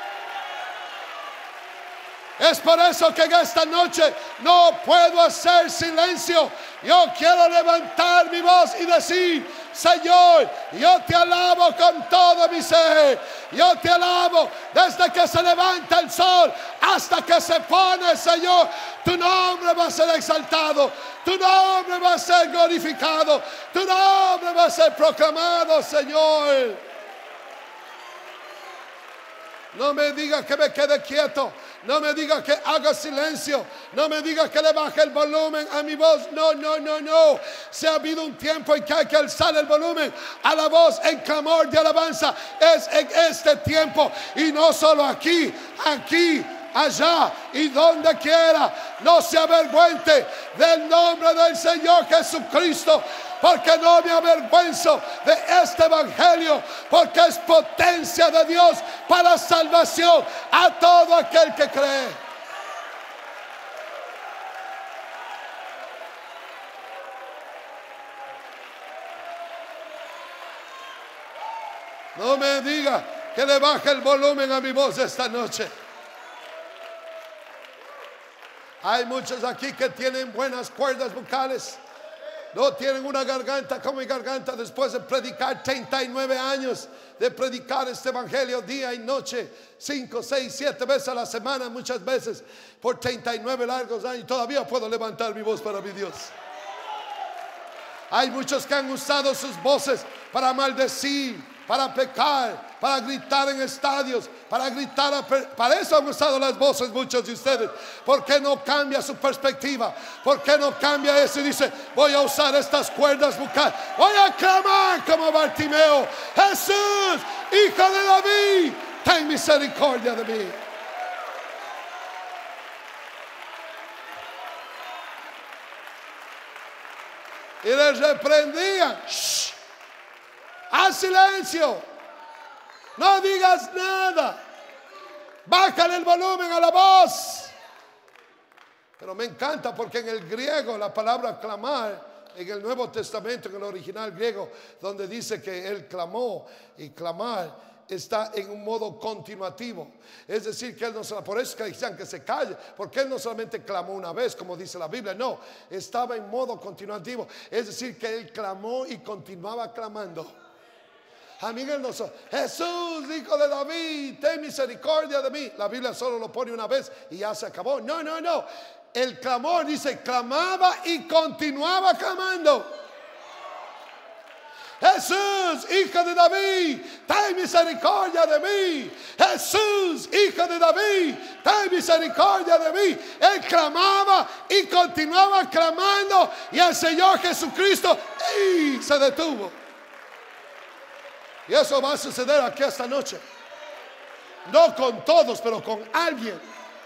Es por eso que en esta noche no puedo hacer silencio. Yo quiero levantar mi voz y decir, Señor, yo te alabo con todo mi ser. Yo te alabo desde que se levanta el sol hasta que se pone, Señor. Tu nombre va a ser exaltado. Tu nombre va a ser glorificado. Tu nombre va a ser proclamado, Señor. No me diga que me quede quieto. No me diga que haga silencio. No me diga que le baje el volumen a mi voz. No, no, no, no. Si ha habido un tiempo en que hay que alzar el volumen a la voz en clamor de alabanza, es en este tiempo. Y no solo aquí, aquí, allá y donde quiera. No se avergüente del nombre del Señor Jesucristo, porque no me avergüenzo de este evangelio, porque es potencia de Dios para salvación a todo aquel que cree. No me diga que le baje el volumen a mi voz esta noche. Hay muchos aquí que tienen buenas cuerdas vocales. No tienen una garganta como mi garganta después de predicar treinta y nueve años, de predicar este evangelio día y noche, cinco, seis, siete veces a la semana, muchas veces por treinta y nueve largos años. Todavía puedo levantar mi voz para mi Dios. Hay muchos que han usado sus voces para maldecir, para pecar, para gritar en estadios, para gritar a para eso han usado las voces muchos de ustedes. ¿Por qué no cambia su perspectiva? ¿Por qué no cambia eso y dice, voy a usar estas cuerdas vocales, voy a clamar como Bartimeo, Jesús, Hijo de David, ten misericordia de mí? Y les reprendían, shh, haz silencio, no digas nada. Bájale el volumen a la voz. Pero me encanta porque en el griego la palabra clamar, en el Nuevo Testamento, en el original griego, donde dice que él clamó y clamar, está en un modo continuativo. Es decir, que él no se, por eso es que dicen que se calle, porque él no solamente clamó una vez, como dice la Biblia, no, estaba en modo continuativo. Es decir, que él clamó y continuaba clamando. A Miguel no so, Jesús, hijo de David, ten misericordia de mí. La Biblia solo lo pone una vez y ya se acabó. No, no, no. El clamor dice, clamaba y continuaba clamando. Jesús, hijo de David, ten misericordia de mí. Jesús, hijo de David, ten misericordia de mí. Él clamaba y continuaba clamando, y el Señor Jesucristo ¡y! Se detuvo. Y eso va a suceder aquí esta noche. No con todos, pero con alguien.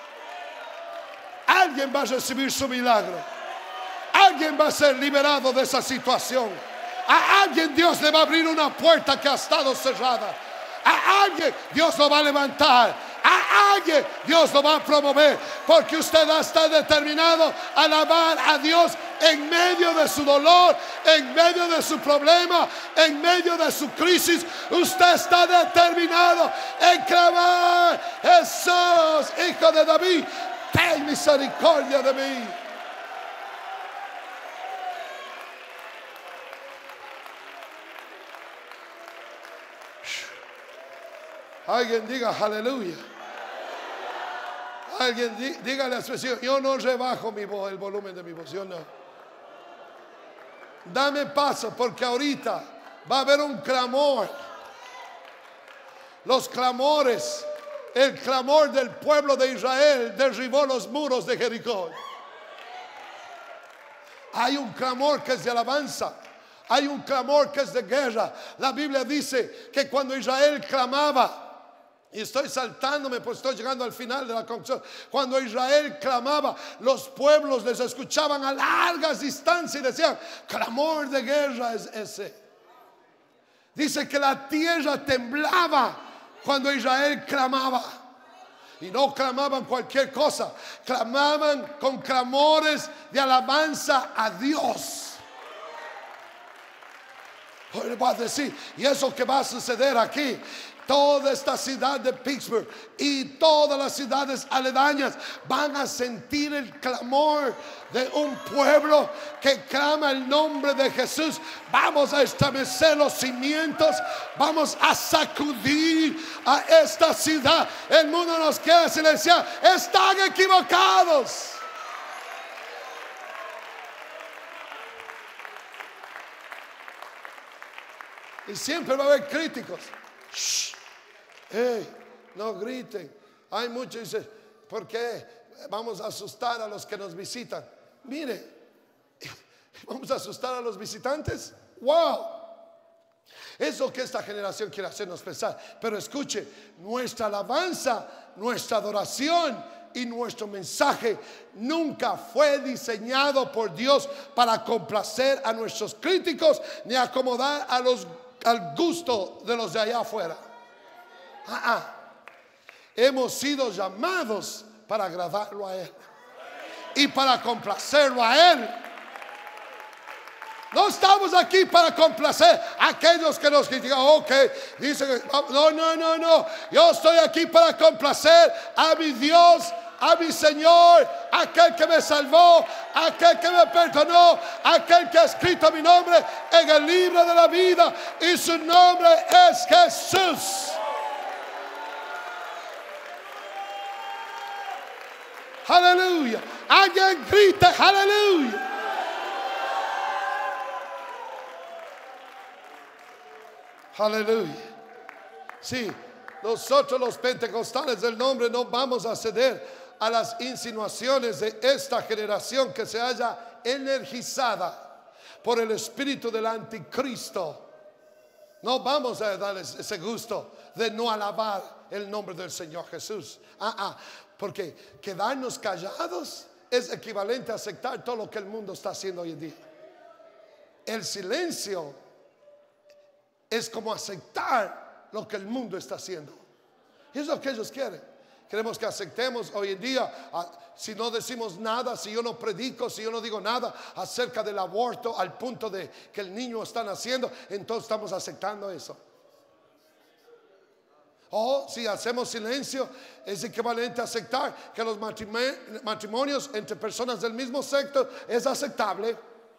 Alguien va a recibir su milagro. Alguien va a ser liberado de esa situación. A alguien Dios le va a abrir una puerta que ha estado cerrada. A alguien Dios lo va a levantar. A alguien Dios lo va a promover. Porque usted está determinado a alabar a Dios en medio de su dolor, en medio de su problema, en medio de su crisis. Usted está determinado en clamar: Jesús, hijo de David, ten misericordia de mí. Alguien diga aleluya. Alguien di, diga la expresión: yo no rebajo mi voz, el volumen de mi voz, yo no. Dame paso, porque ahorita va a haber un clamor. Los clamores, el clamor del pueblo de Israel derribó los muros de Jericó. Hay un clamor que es de alabanza. Hay un clamor que es de guerra. La Biblia dice que cuando Israel clamaba, y estoy saltándome pues estoy llegando al final de la conclusión, cuando Israel clamaba, los pueblos les escuchaban a largas distancias y decían: clamor de guerra es ese. Dice que la tierra temblaba cuando Israel clamaba. Y no clamaban cualquier cosa, clamaban con clamores de alabanza a Dios. Hoy le voy a decir, y eso que va a suceder aquí, toda esta ciudad de Pittsburgh y todas las ciudades aledañas van a sentir el clamor de un pueblo que clama el nombre de Jesús. Vamos a establecer los cimientos, vamos a sacudir a esta ciudad. El mundo nos quiere silenciar, están equivocados. Y siempre va a haber críticos. Shh. Hey, no griten. Hay muchos que dicen: ¿por qué vamos a asustar a los que nos visitan? Mire, vamos a asustar a los visitantes. Wow. Es lo que esta generación quiere hacernos pensar. Pero escuche, nuestra alabanza, nuestra adoración y nuestro mensaje nunca fue diseñado por Dios para complacer a nuestros críticos ni acomodar a los, al gusto de los de allá afuera. Ah, ah. Hemos sido llamados para agradarlo a Él y para complacerlo a Él. No estamos aquí para complacer a aquellos que nos critican. Ok, dicen, no, no, no, no. Yo estoy aquí para complacer a mi Dios, a mi Señor, aquel que me salvó, aquel que me perdonó, aquel que ha escrito mi nombre en el libro de la vida, y su nombre es Jesús. Aleluya. Alguien grita aleluya. Aleluya. Sí, nosotros los pentecostales del nombre no vamos a ceder a las insinuaciones de esta generación que se haya energizada por el espíritu del anticristo. No vamos a darles ese gusto de no alabar el nombre del Señor Jesús. Ah, ah, porque quedarnos callados es equivalente a aceptar todo lo que el mundo está haciendo hoy en día. El silencio es como aceptar lo que el mundo está haciendo. Y es lo que ellos quieren. Queremos que aceptemos hoy en día, si no decimos nada, si yo no predico, si yo no digo nada acerca del aborto al punto de que el niño está naciendo, entonces estamos aceptando eso. O si hacemos silencio, es equivalente a aceptar que los matrimonios entre personas del mismo sexo es aceptable.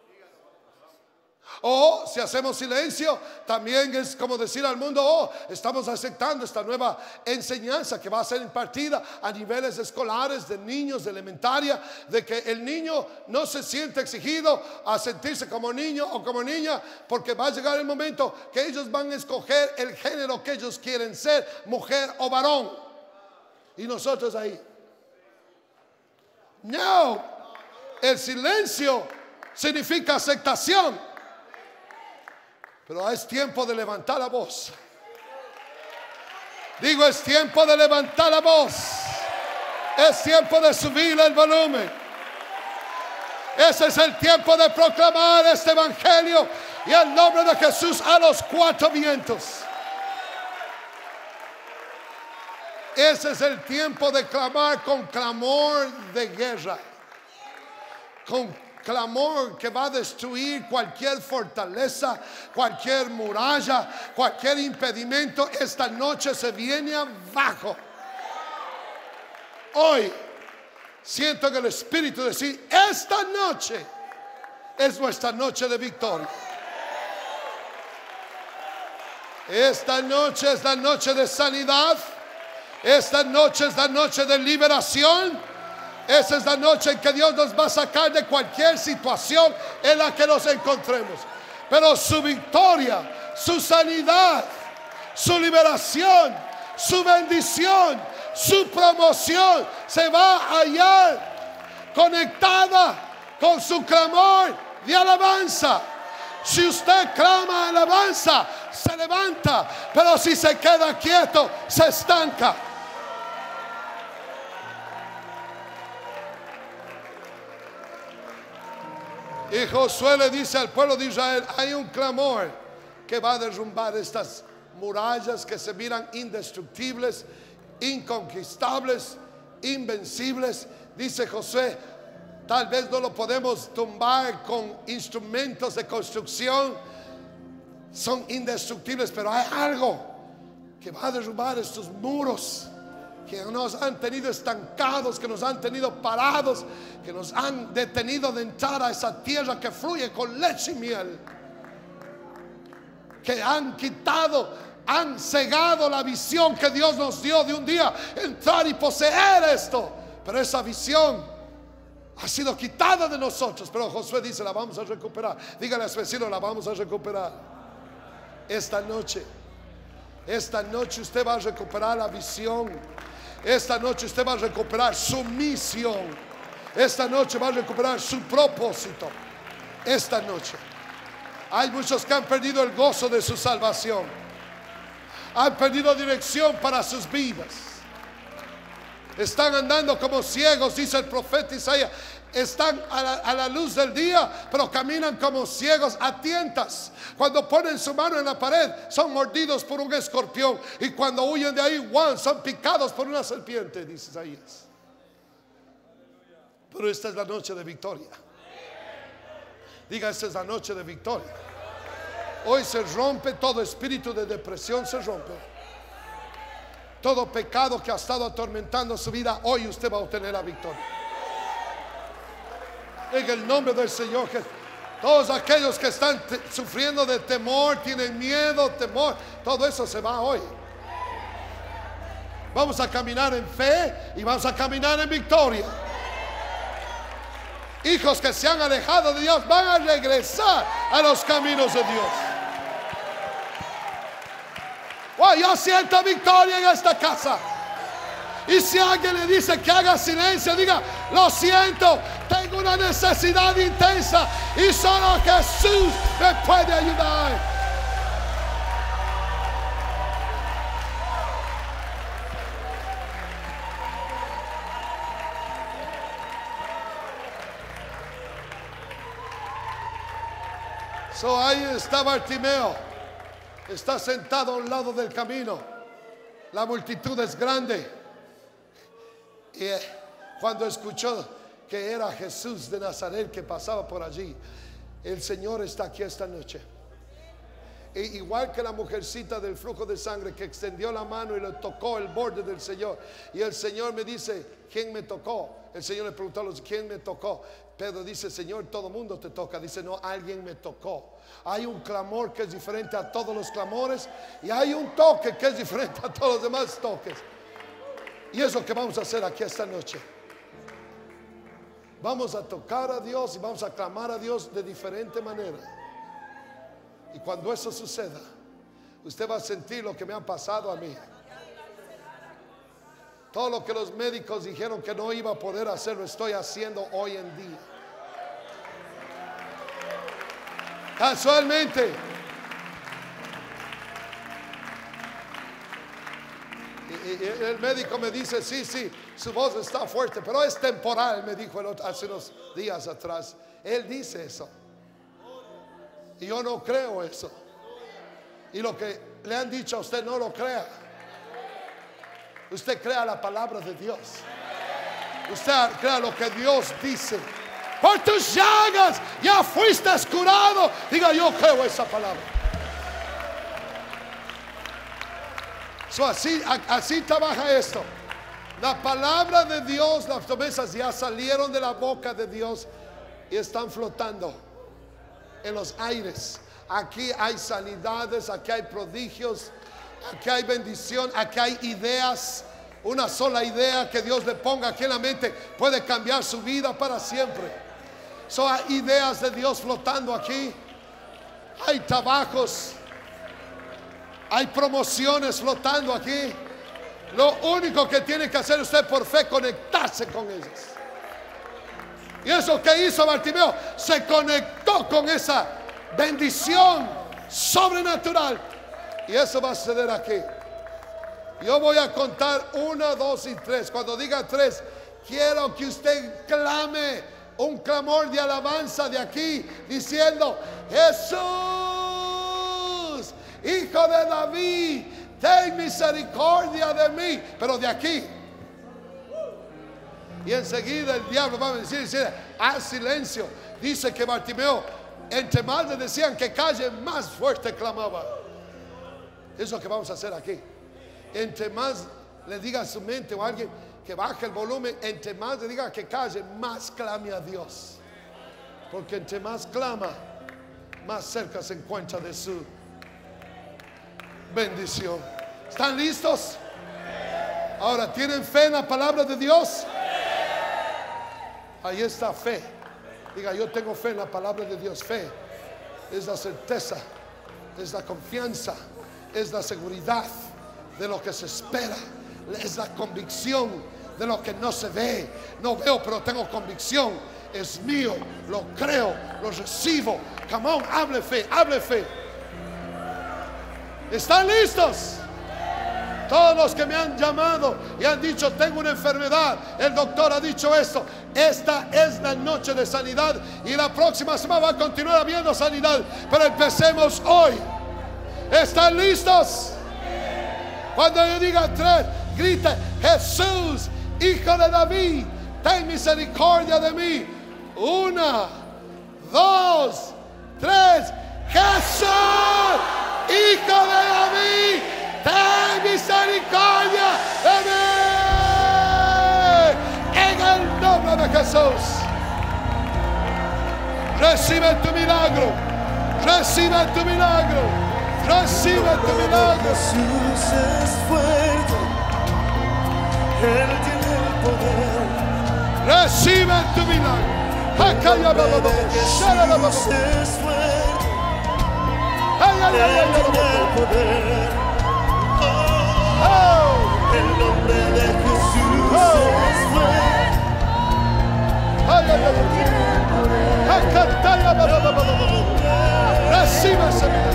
O si hacemos silencio, también es como decir al mundo: oh, estamos aceptando esta nueva enseñanza que va a ser impartida a niveles escolares de niños de elementaria, de que el niño no se siente exigido a sentirse como niño o como niña, porque va a llegar el momento que ellos van a escoger el género que ellos quieren ser, mujer o varón. Y nosotros ahí. No, el silencio significa aceptación. Pero es tiempo de levantar la voz. Digo, es tiempo de levantar la voz. Es tiempo de subir el volumen. Ese es el tiempo de proclamar este evangelio y el nombre de Jesús a los cuatro vientos. Ese es el tiempo de clamar con clamor de guerra, con clamor que va a destruir cualquier fortaleza, cualquier muralla, cualquier impedimento. Esta noche se viene abajo. Hoy siento en el Espíritu decir: esta noche es nuestra noche de victoria. Esta noche es la noche de sanidad. Esta noche es la noche de liberación. Esa es la noche en que Dios nos va a sacar de cualquier situación en la que nos encontremos. Pero su victoria, su sanidad, su liberación, su bendición, su promoción se va a hallar conectada con su clamor de alabanza. Si usted clama alabanza, se levanta, pero si se queda quieto, se estanca. Y Josué le dice al pueblo de Israel: hay un clamor que va a derrumbar estas murallas que se miran indestructibles, inconquistables, invencibles. Dice Josué: tal vez no lo podemos tumbar con instrumentos de construcción, son indestructibles, pero hay algo que va a derrumbar estos muros que nos han tenido estancados, que nos han tenido parados, que nos han detenido de entrar a esa tierra que fluye con leche y miel, que han quitado, han cegado la visión que Dios nos dio de un día entrar y poseer esto. Pero esa visión ha sido quitada de nosotros. Pero Josué dice: la vamos a recuperar. Dígale a su vecino: la vamos a recuperar. Esta noche, esta noche usted va a recuperar la visión. Esta noche usted va a recuperar su misión. Esta noche va a recuperar su propósito. Esta noche hay muchos que han perdido el gozo de su salvación. Han perdido dirección para sus vidas. Están andando como ciegos, dice el profeta Isaías. Están a la, a la luz del día, pero caminan como ciegos a tientas. Cuando ponen su mano en la pared, son mordidos por un escorpión. Y cuando huyen de ahí, igual son picados por una serpiente, dice Isaías. Pero esta es la noche de victoria. Diga: esta es la noche de victoria. Hoy se rompe todo espíritu de depresión, se rompe. Todo pecado que ha estado atormentando su vida, hoy usted va a obtener la victoria. En el nombre del Señor Jesús. Todos aquellos que están sufriendo de temor, tienen miedo, temor, todo eso se va hoy. Vamos a caminar en fe y vamos a caminar en victoria. Hijos que se han alejado de Dios van a regresar a los caminos de Dios. Wow, yo siento victoria en esta casa. Y si alguien le dice que haga silencio, diga: lo siento, tengo una necesidad intensa y solo Jesús me puede ayudar. So, ahí está Bartimeo, está sentado a un lado del camino. La multitud es grande. Y eh, cuando escuchó que era Jesús de Nazaret que pasaba por allí, el Señor está aquí esta noche. E igual que la mujercita del flujo de sangre que extendió la mano y le tocó el borde del Señor, y el Señor me dice, ¿quién me tocó? El Señor le preguntó a los, ¿quién me tocó? Pedro dice, Señor, todo mundo te toca. Dice, no, alguien me tocó. Hay un clamor que es diferente a todos los clamores, y hay un toque que es diferente a todos los demás toques. Y eso es lo que vamos a hacer aquí esta noche. Vamos a tocar a Dios y vamos a clamar a Dios de diferente manera. Y cuando eso suceda, usted va a sentir lo que me ha pasado a mí. Todo lo que los médicos dijeron que no iba a poder hacer, lo estoy haciendo hoy en día. Casualmente. Y, y el médico me dice, sí, sí, su voz está fuerte, pero es temporal, me dijo el otro, hace unos días atrás. Él dice eso. Y yo no creo eso. Y lo que le han dicho a usted, no lo crea. Usted crea la palabra de Dios. Usted crea lo que Dios dice. Por tus llagas ya fuiste curado. Diga, yo creo esa palabra. So, así, así trabaja esto. La palabra de Dios, las promesas ya salieron de la boca de Dios y están flotando en los aires. Aquí hay sanidades, aquí hay prodigios, aquí hay bendición, aquí hay ideas. Una sola idea que Dios le ponga aquí en la mente puede cambiar su vida para siempre. So, hay ideas de Dios flotando aquí. Hay trabajos, hay promociones flotando aquí. Lo único que tiene que hacer usted por fe es conectarse con ellas. Y eso que hizo Bartimeo, se conectó con esa bendición sobrenatural. Y eso va a suceder aquí. Yo voy a contar una, dos y tres. Cuando diga tres, quiero que usted clame un clamor de alabanza de aquí, diciendo, Jesús, Hijo de David, ten misericordia de mí. Pero de aquí. Y enseguida el diablo va a decir, decir, haz silencio. Dice que Bartimeo, entre más le decían que calle, más fuerte clamaba. Eso es lo que vamos a hacer aquí. Entre más le diga a su mente o a alguien que baje el volumen, entre más le diga que calle, más clame a Dios. Porque entre más clama, más cerca se encuentra de su bendición. ¿Están listos? Ahora, ¿tienen fe en la palabra de Dios? Ahí está fe. Diga, yo tengo fe en la palabra de Dios. Fe es la certeza, es la confianza, es la seguridad de lo que se espera, es la convicción de lo que no se ve. No veo, pero tengo convicción. Es mío, lo creo, lo recibo. Come on, hable fe, hable fe. ¿Están listos? Todos los que me han llamado y han dicho, tengo una enfermedad, el doctor ha dicho esto. Esta es la noche de sanidad y la próxima semana va a continuar habiendo sanidad. Pero empecemos hoy. ¿Están listos? Cuando yo diga tres, grite, Jesús, Hijo de David, ten misericordia de mí. Una, dos, tres. Jesús, Hijo de David, ten misericordia de mí. En el nombre de Jesús. Recibe tu milagro. Recibe tu milagro. Recibe tu milagro. Jesús es fuerte. Él tiene el poder. Recibe tu milagro. Jesús es fuerte. Él tiene el poder. Oh, el nombre de Jesús es fuerte. Él tiene el poder. Recibe ese milagro.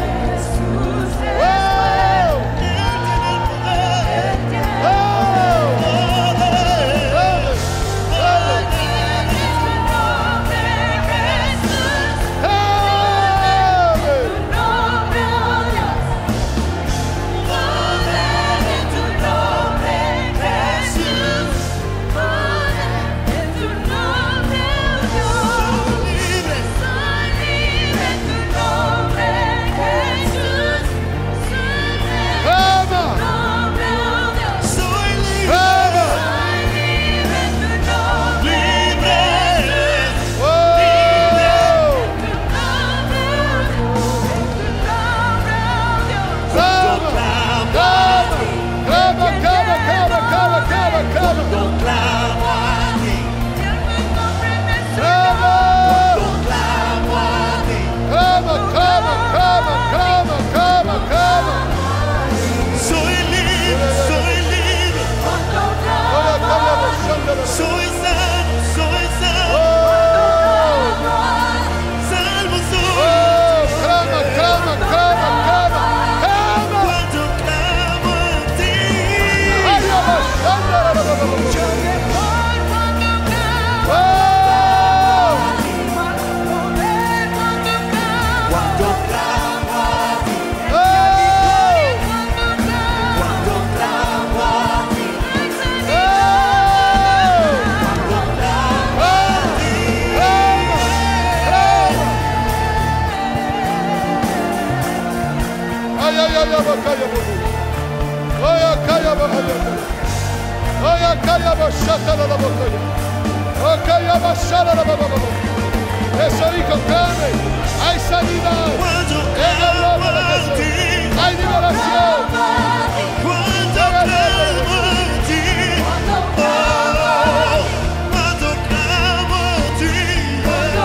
Eso, hijo, clame. Hay sanidad. Cuando En el nombre de clamo a Jesús. ti, Hay liberación. cuando clamo a ti, oh, cuando clamo a ti, cuando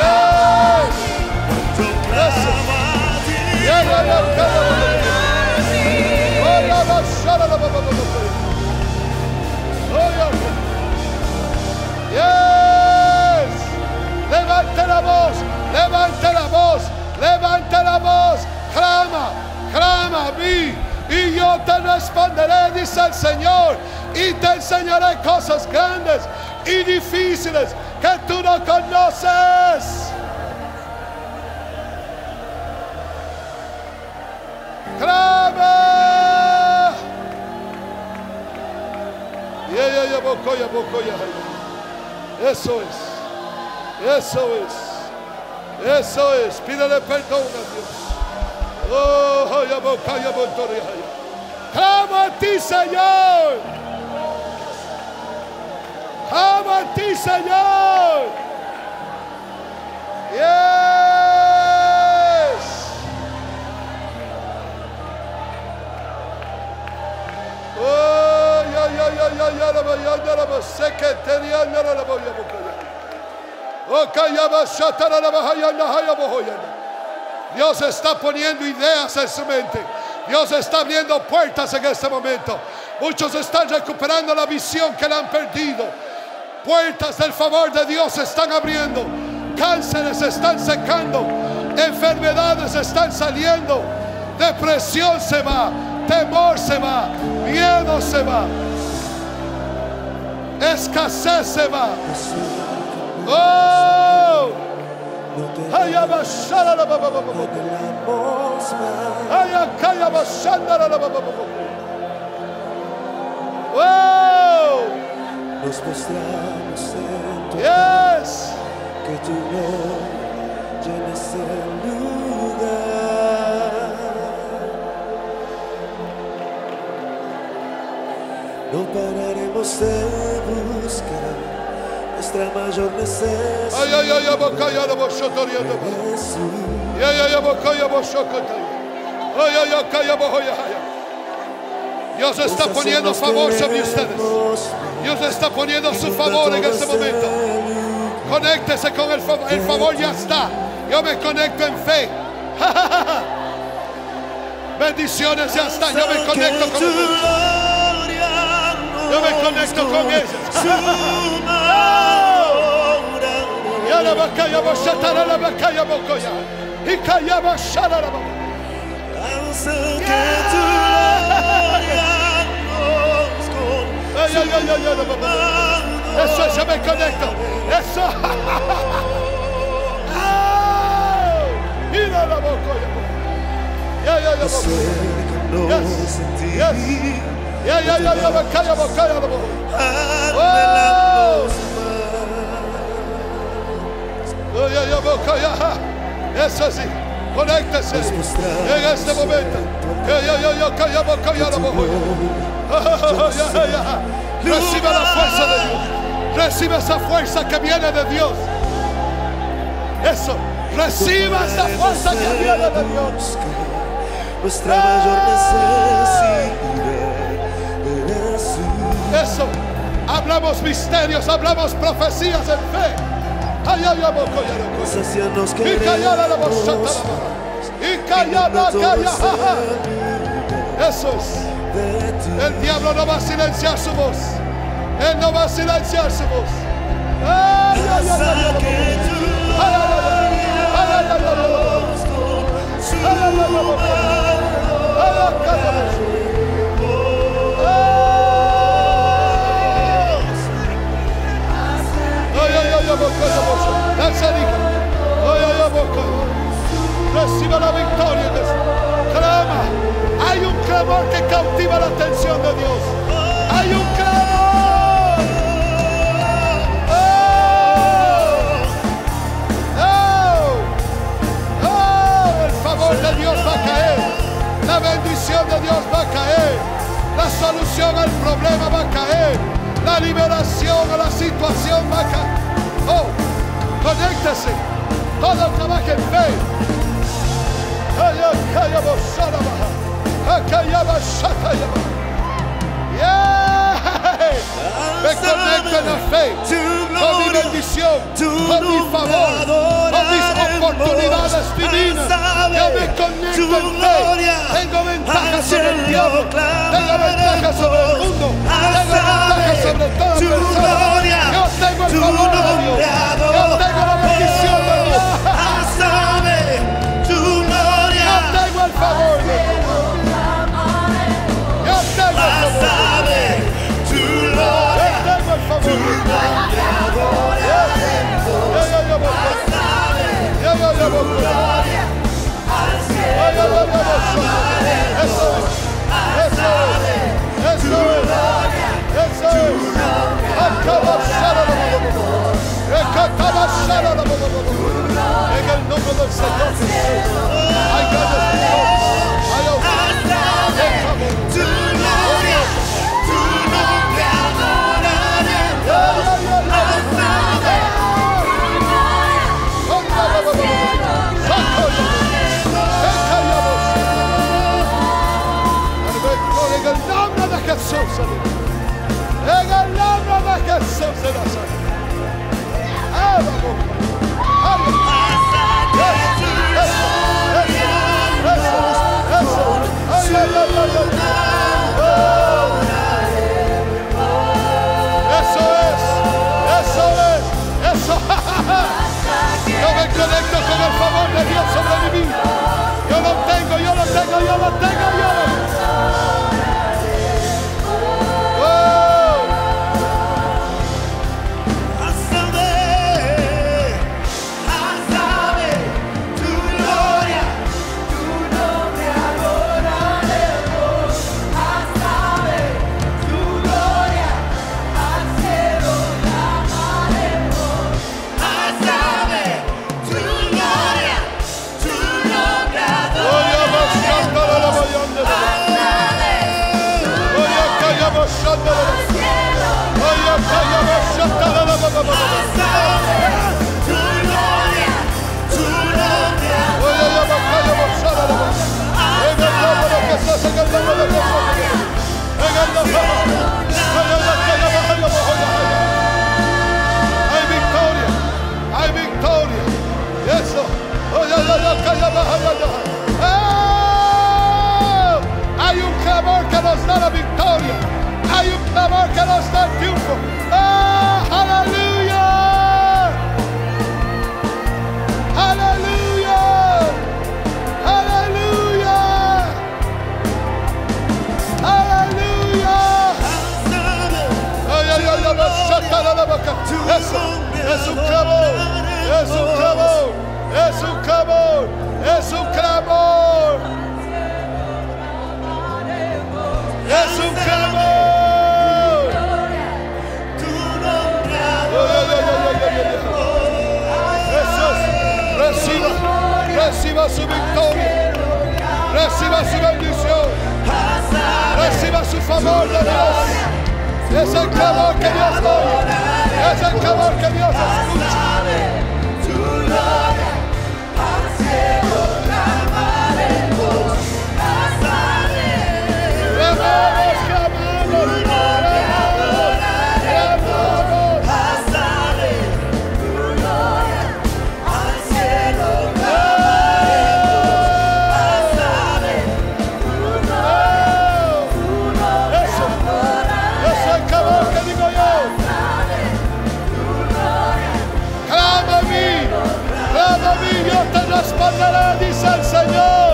clamo a ti, Yes. Levante la voz, levante la voz, levante la voz. Clama, clama a mí y yo te responderé, dice el Señor, y te enseñaré cosas grandes y difíciles que tú no conoces. Clama. Yeah, yeah, yeah, bocoya, bocoya. Eso es, eso es, eso es. Pídele perdón a Dios. Oh, ya bocoya, bocoya. Clama a ti, Señor. Clama a ti, Señor. Yes. Oh, ya, ya, ya, ya, ya, la voy a andar a la secretaria, no la voy a buscar. Oh, callaba, shatara, la voy a andar, la voy a andar. Dios está poniendo ideas en su mente. Dios está abriendo puertas en este momento. Muchos están recuperando la visión que la han perdido. Puertas del favor de Dios se están abriendo. Cánceres se están secando. Enfermedades están saliendo. Depresión se va. Temor se va. Miedo se va. Escasez se va. Oh. Ay, abashara la baba baba. Ay, acá abashara la baba baba. Wow. nos postramos en tu Yes. que tu nombre llenes el lugar. No pararemos de buscar nuestra mayor necesidad. Ay, ay, ay, abacaya la boshotoria. Jesús, Ay, ay, abacaya boshokota. Ay, ay, acaya bohoya. Dios está poniendo favor sobre ustedes. Dios está poniendo su favor en este momento. Conéctese con el favor. El favor ya está. Yo me conecto en fe. Bendiciones ya están. Yo me conecto con ellos. Yo me conecto con ellos. Ya la bacaya boshatara la bacaya bocoya. Y callaba shara la boca. Ay, ay, ay, ay, ay, eso, yo me conecto. Eso. Mira la boca. Ya, ya, ya, boca. Yes. Yes. Ya, ya, ya, ya, boca, ya, boca, ya, boca. Oh, ya, ya, boca, ya. Eso sí. Conéctese en este momento. Ya, ya, ya, ya, ya, boca, ya, boca. Recibe la fuerza de Dios. Recibe esa fuerza que viene de Dios. Eso. Recibe esa fuerza que viene de Dios. Nuestra mayor necesidad. Eso. Hablamos misterios, hablamos profecías en fe. Ay, ay, ay, boco, ya, boco. Sacianos Y callar a la voz. Y callar, calla. Eso es. El diablo no va a silenciar su voz. Él no va a silenciar su voz. Ay, ay, ay, ay, ay, ay, reciba la victoria. Clama. Hay un clamor que cautiva la atención de Dios. Hay un clamor. Oh, oh, oh, el favor de Dios va a caer. La bendición de Dios va a caer. La solución al problema va a caer. La liberación a la situación va a caer. Todo trabaja en fe. Ay, ay, ay, me conecto en la fe, con mi bendición, con mi favor, con mis oportunidades divinas. Yo me conecto en fe. Tengo ventaja sobre el diablo, tengo ventaja sobre el mundo, tengo ventaja sobre toda persona. Yo tengo el favor de Dios, yo tengo la bendición de Dios. Yo tengo el favor de Dios. Yo tengo el favor de Dios. En el nombre del Señor Jesús, hay grandes victorias. Hay en el nombre de Jesús, en el nombre de Jesús de Nazaret. Eso es, eso es, eso. Yo me conecto con el favor de Dios sobre mi vida. Yo lo tengo, yo lo tengo, yo lo tengo, yo lo tengo. Hay victoria, hay victoria. Eso. Hay un clamor que nos da la victoria. Hay un clamor que nos da el triunfo. ¡Oh, aleluya! ¡Aleluya! ¡Aleluya! ¡Aleluya! ¡Ay, ay, ay! Eso es un clamor. Es un clamor. Es un clamor. Es un clamor. Es un clamor. Eso es. Reciba, reciba su victoria. Reciba su bendición. Reciba su favor de Dios. Es el clamor que Dios oye. Es el clamor que Dios escucha. Responderé, dice el Señor.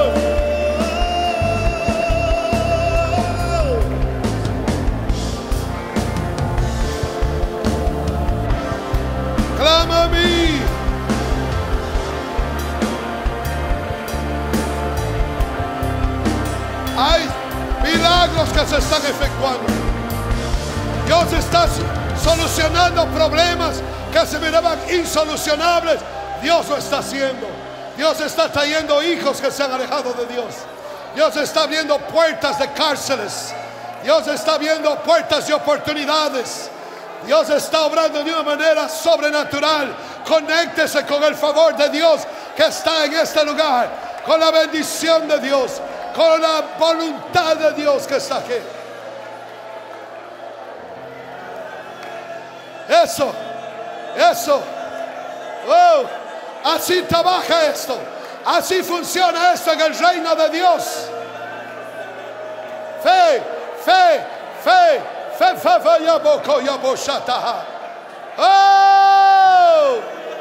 Clama a mí. Hay milagros que se están efectuando. Dios está solucionando problemas que se miraban insolucionables. Dios lo está haciendo. Dios está trayendo hijos que se han alejado de Dios. Dios está abriendo puertas de cárceles. Dios está abriendo puertas de oportunidades. Dios está obrando de una manera sobrenatural Conéctese con el favor de Dios que está en este lugar, con la bendición de Dios, con la voluntad de Dios que está aquí. Eso, eso. Oh, así trabaja esto. Así funciona esto en el reino de Dios. Fe, fe, fe, fe, fe, fe, yaboko, yaboshataha. Oh,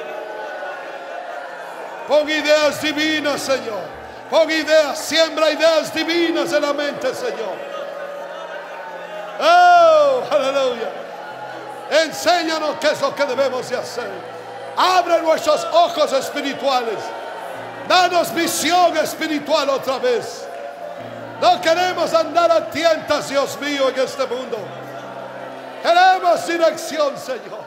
pon ideas divinas, Señor. Pon ideas, siembra ideas divinas en la mente, Señor. Oh, aleluya. Enséñanos qué es lo que debemos de hacer. Abre nuestros ojos espirituales. Danos visión espiritual otra vez. No queremos andar a tientas, Dios mío, en este mundo. Queremos dirección, Señor.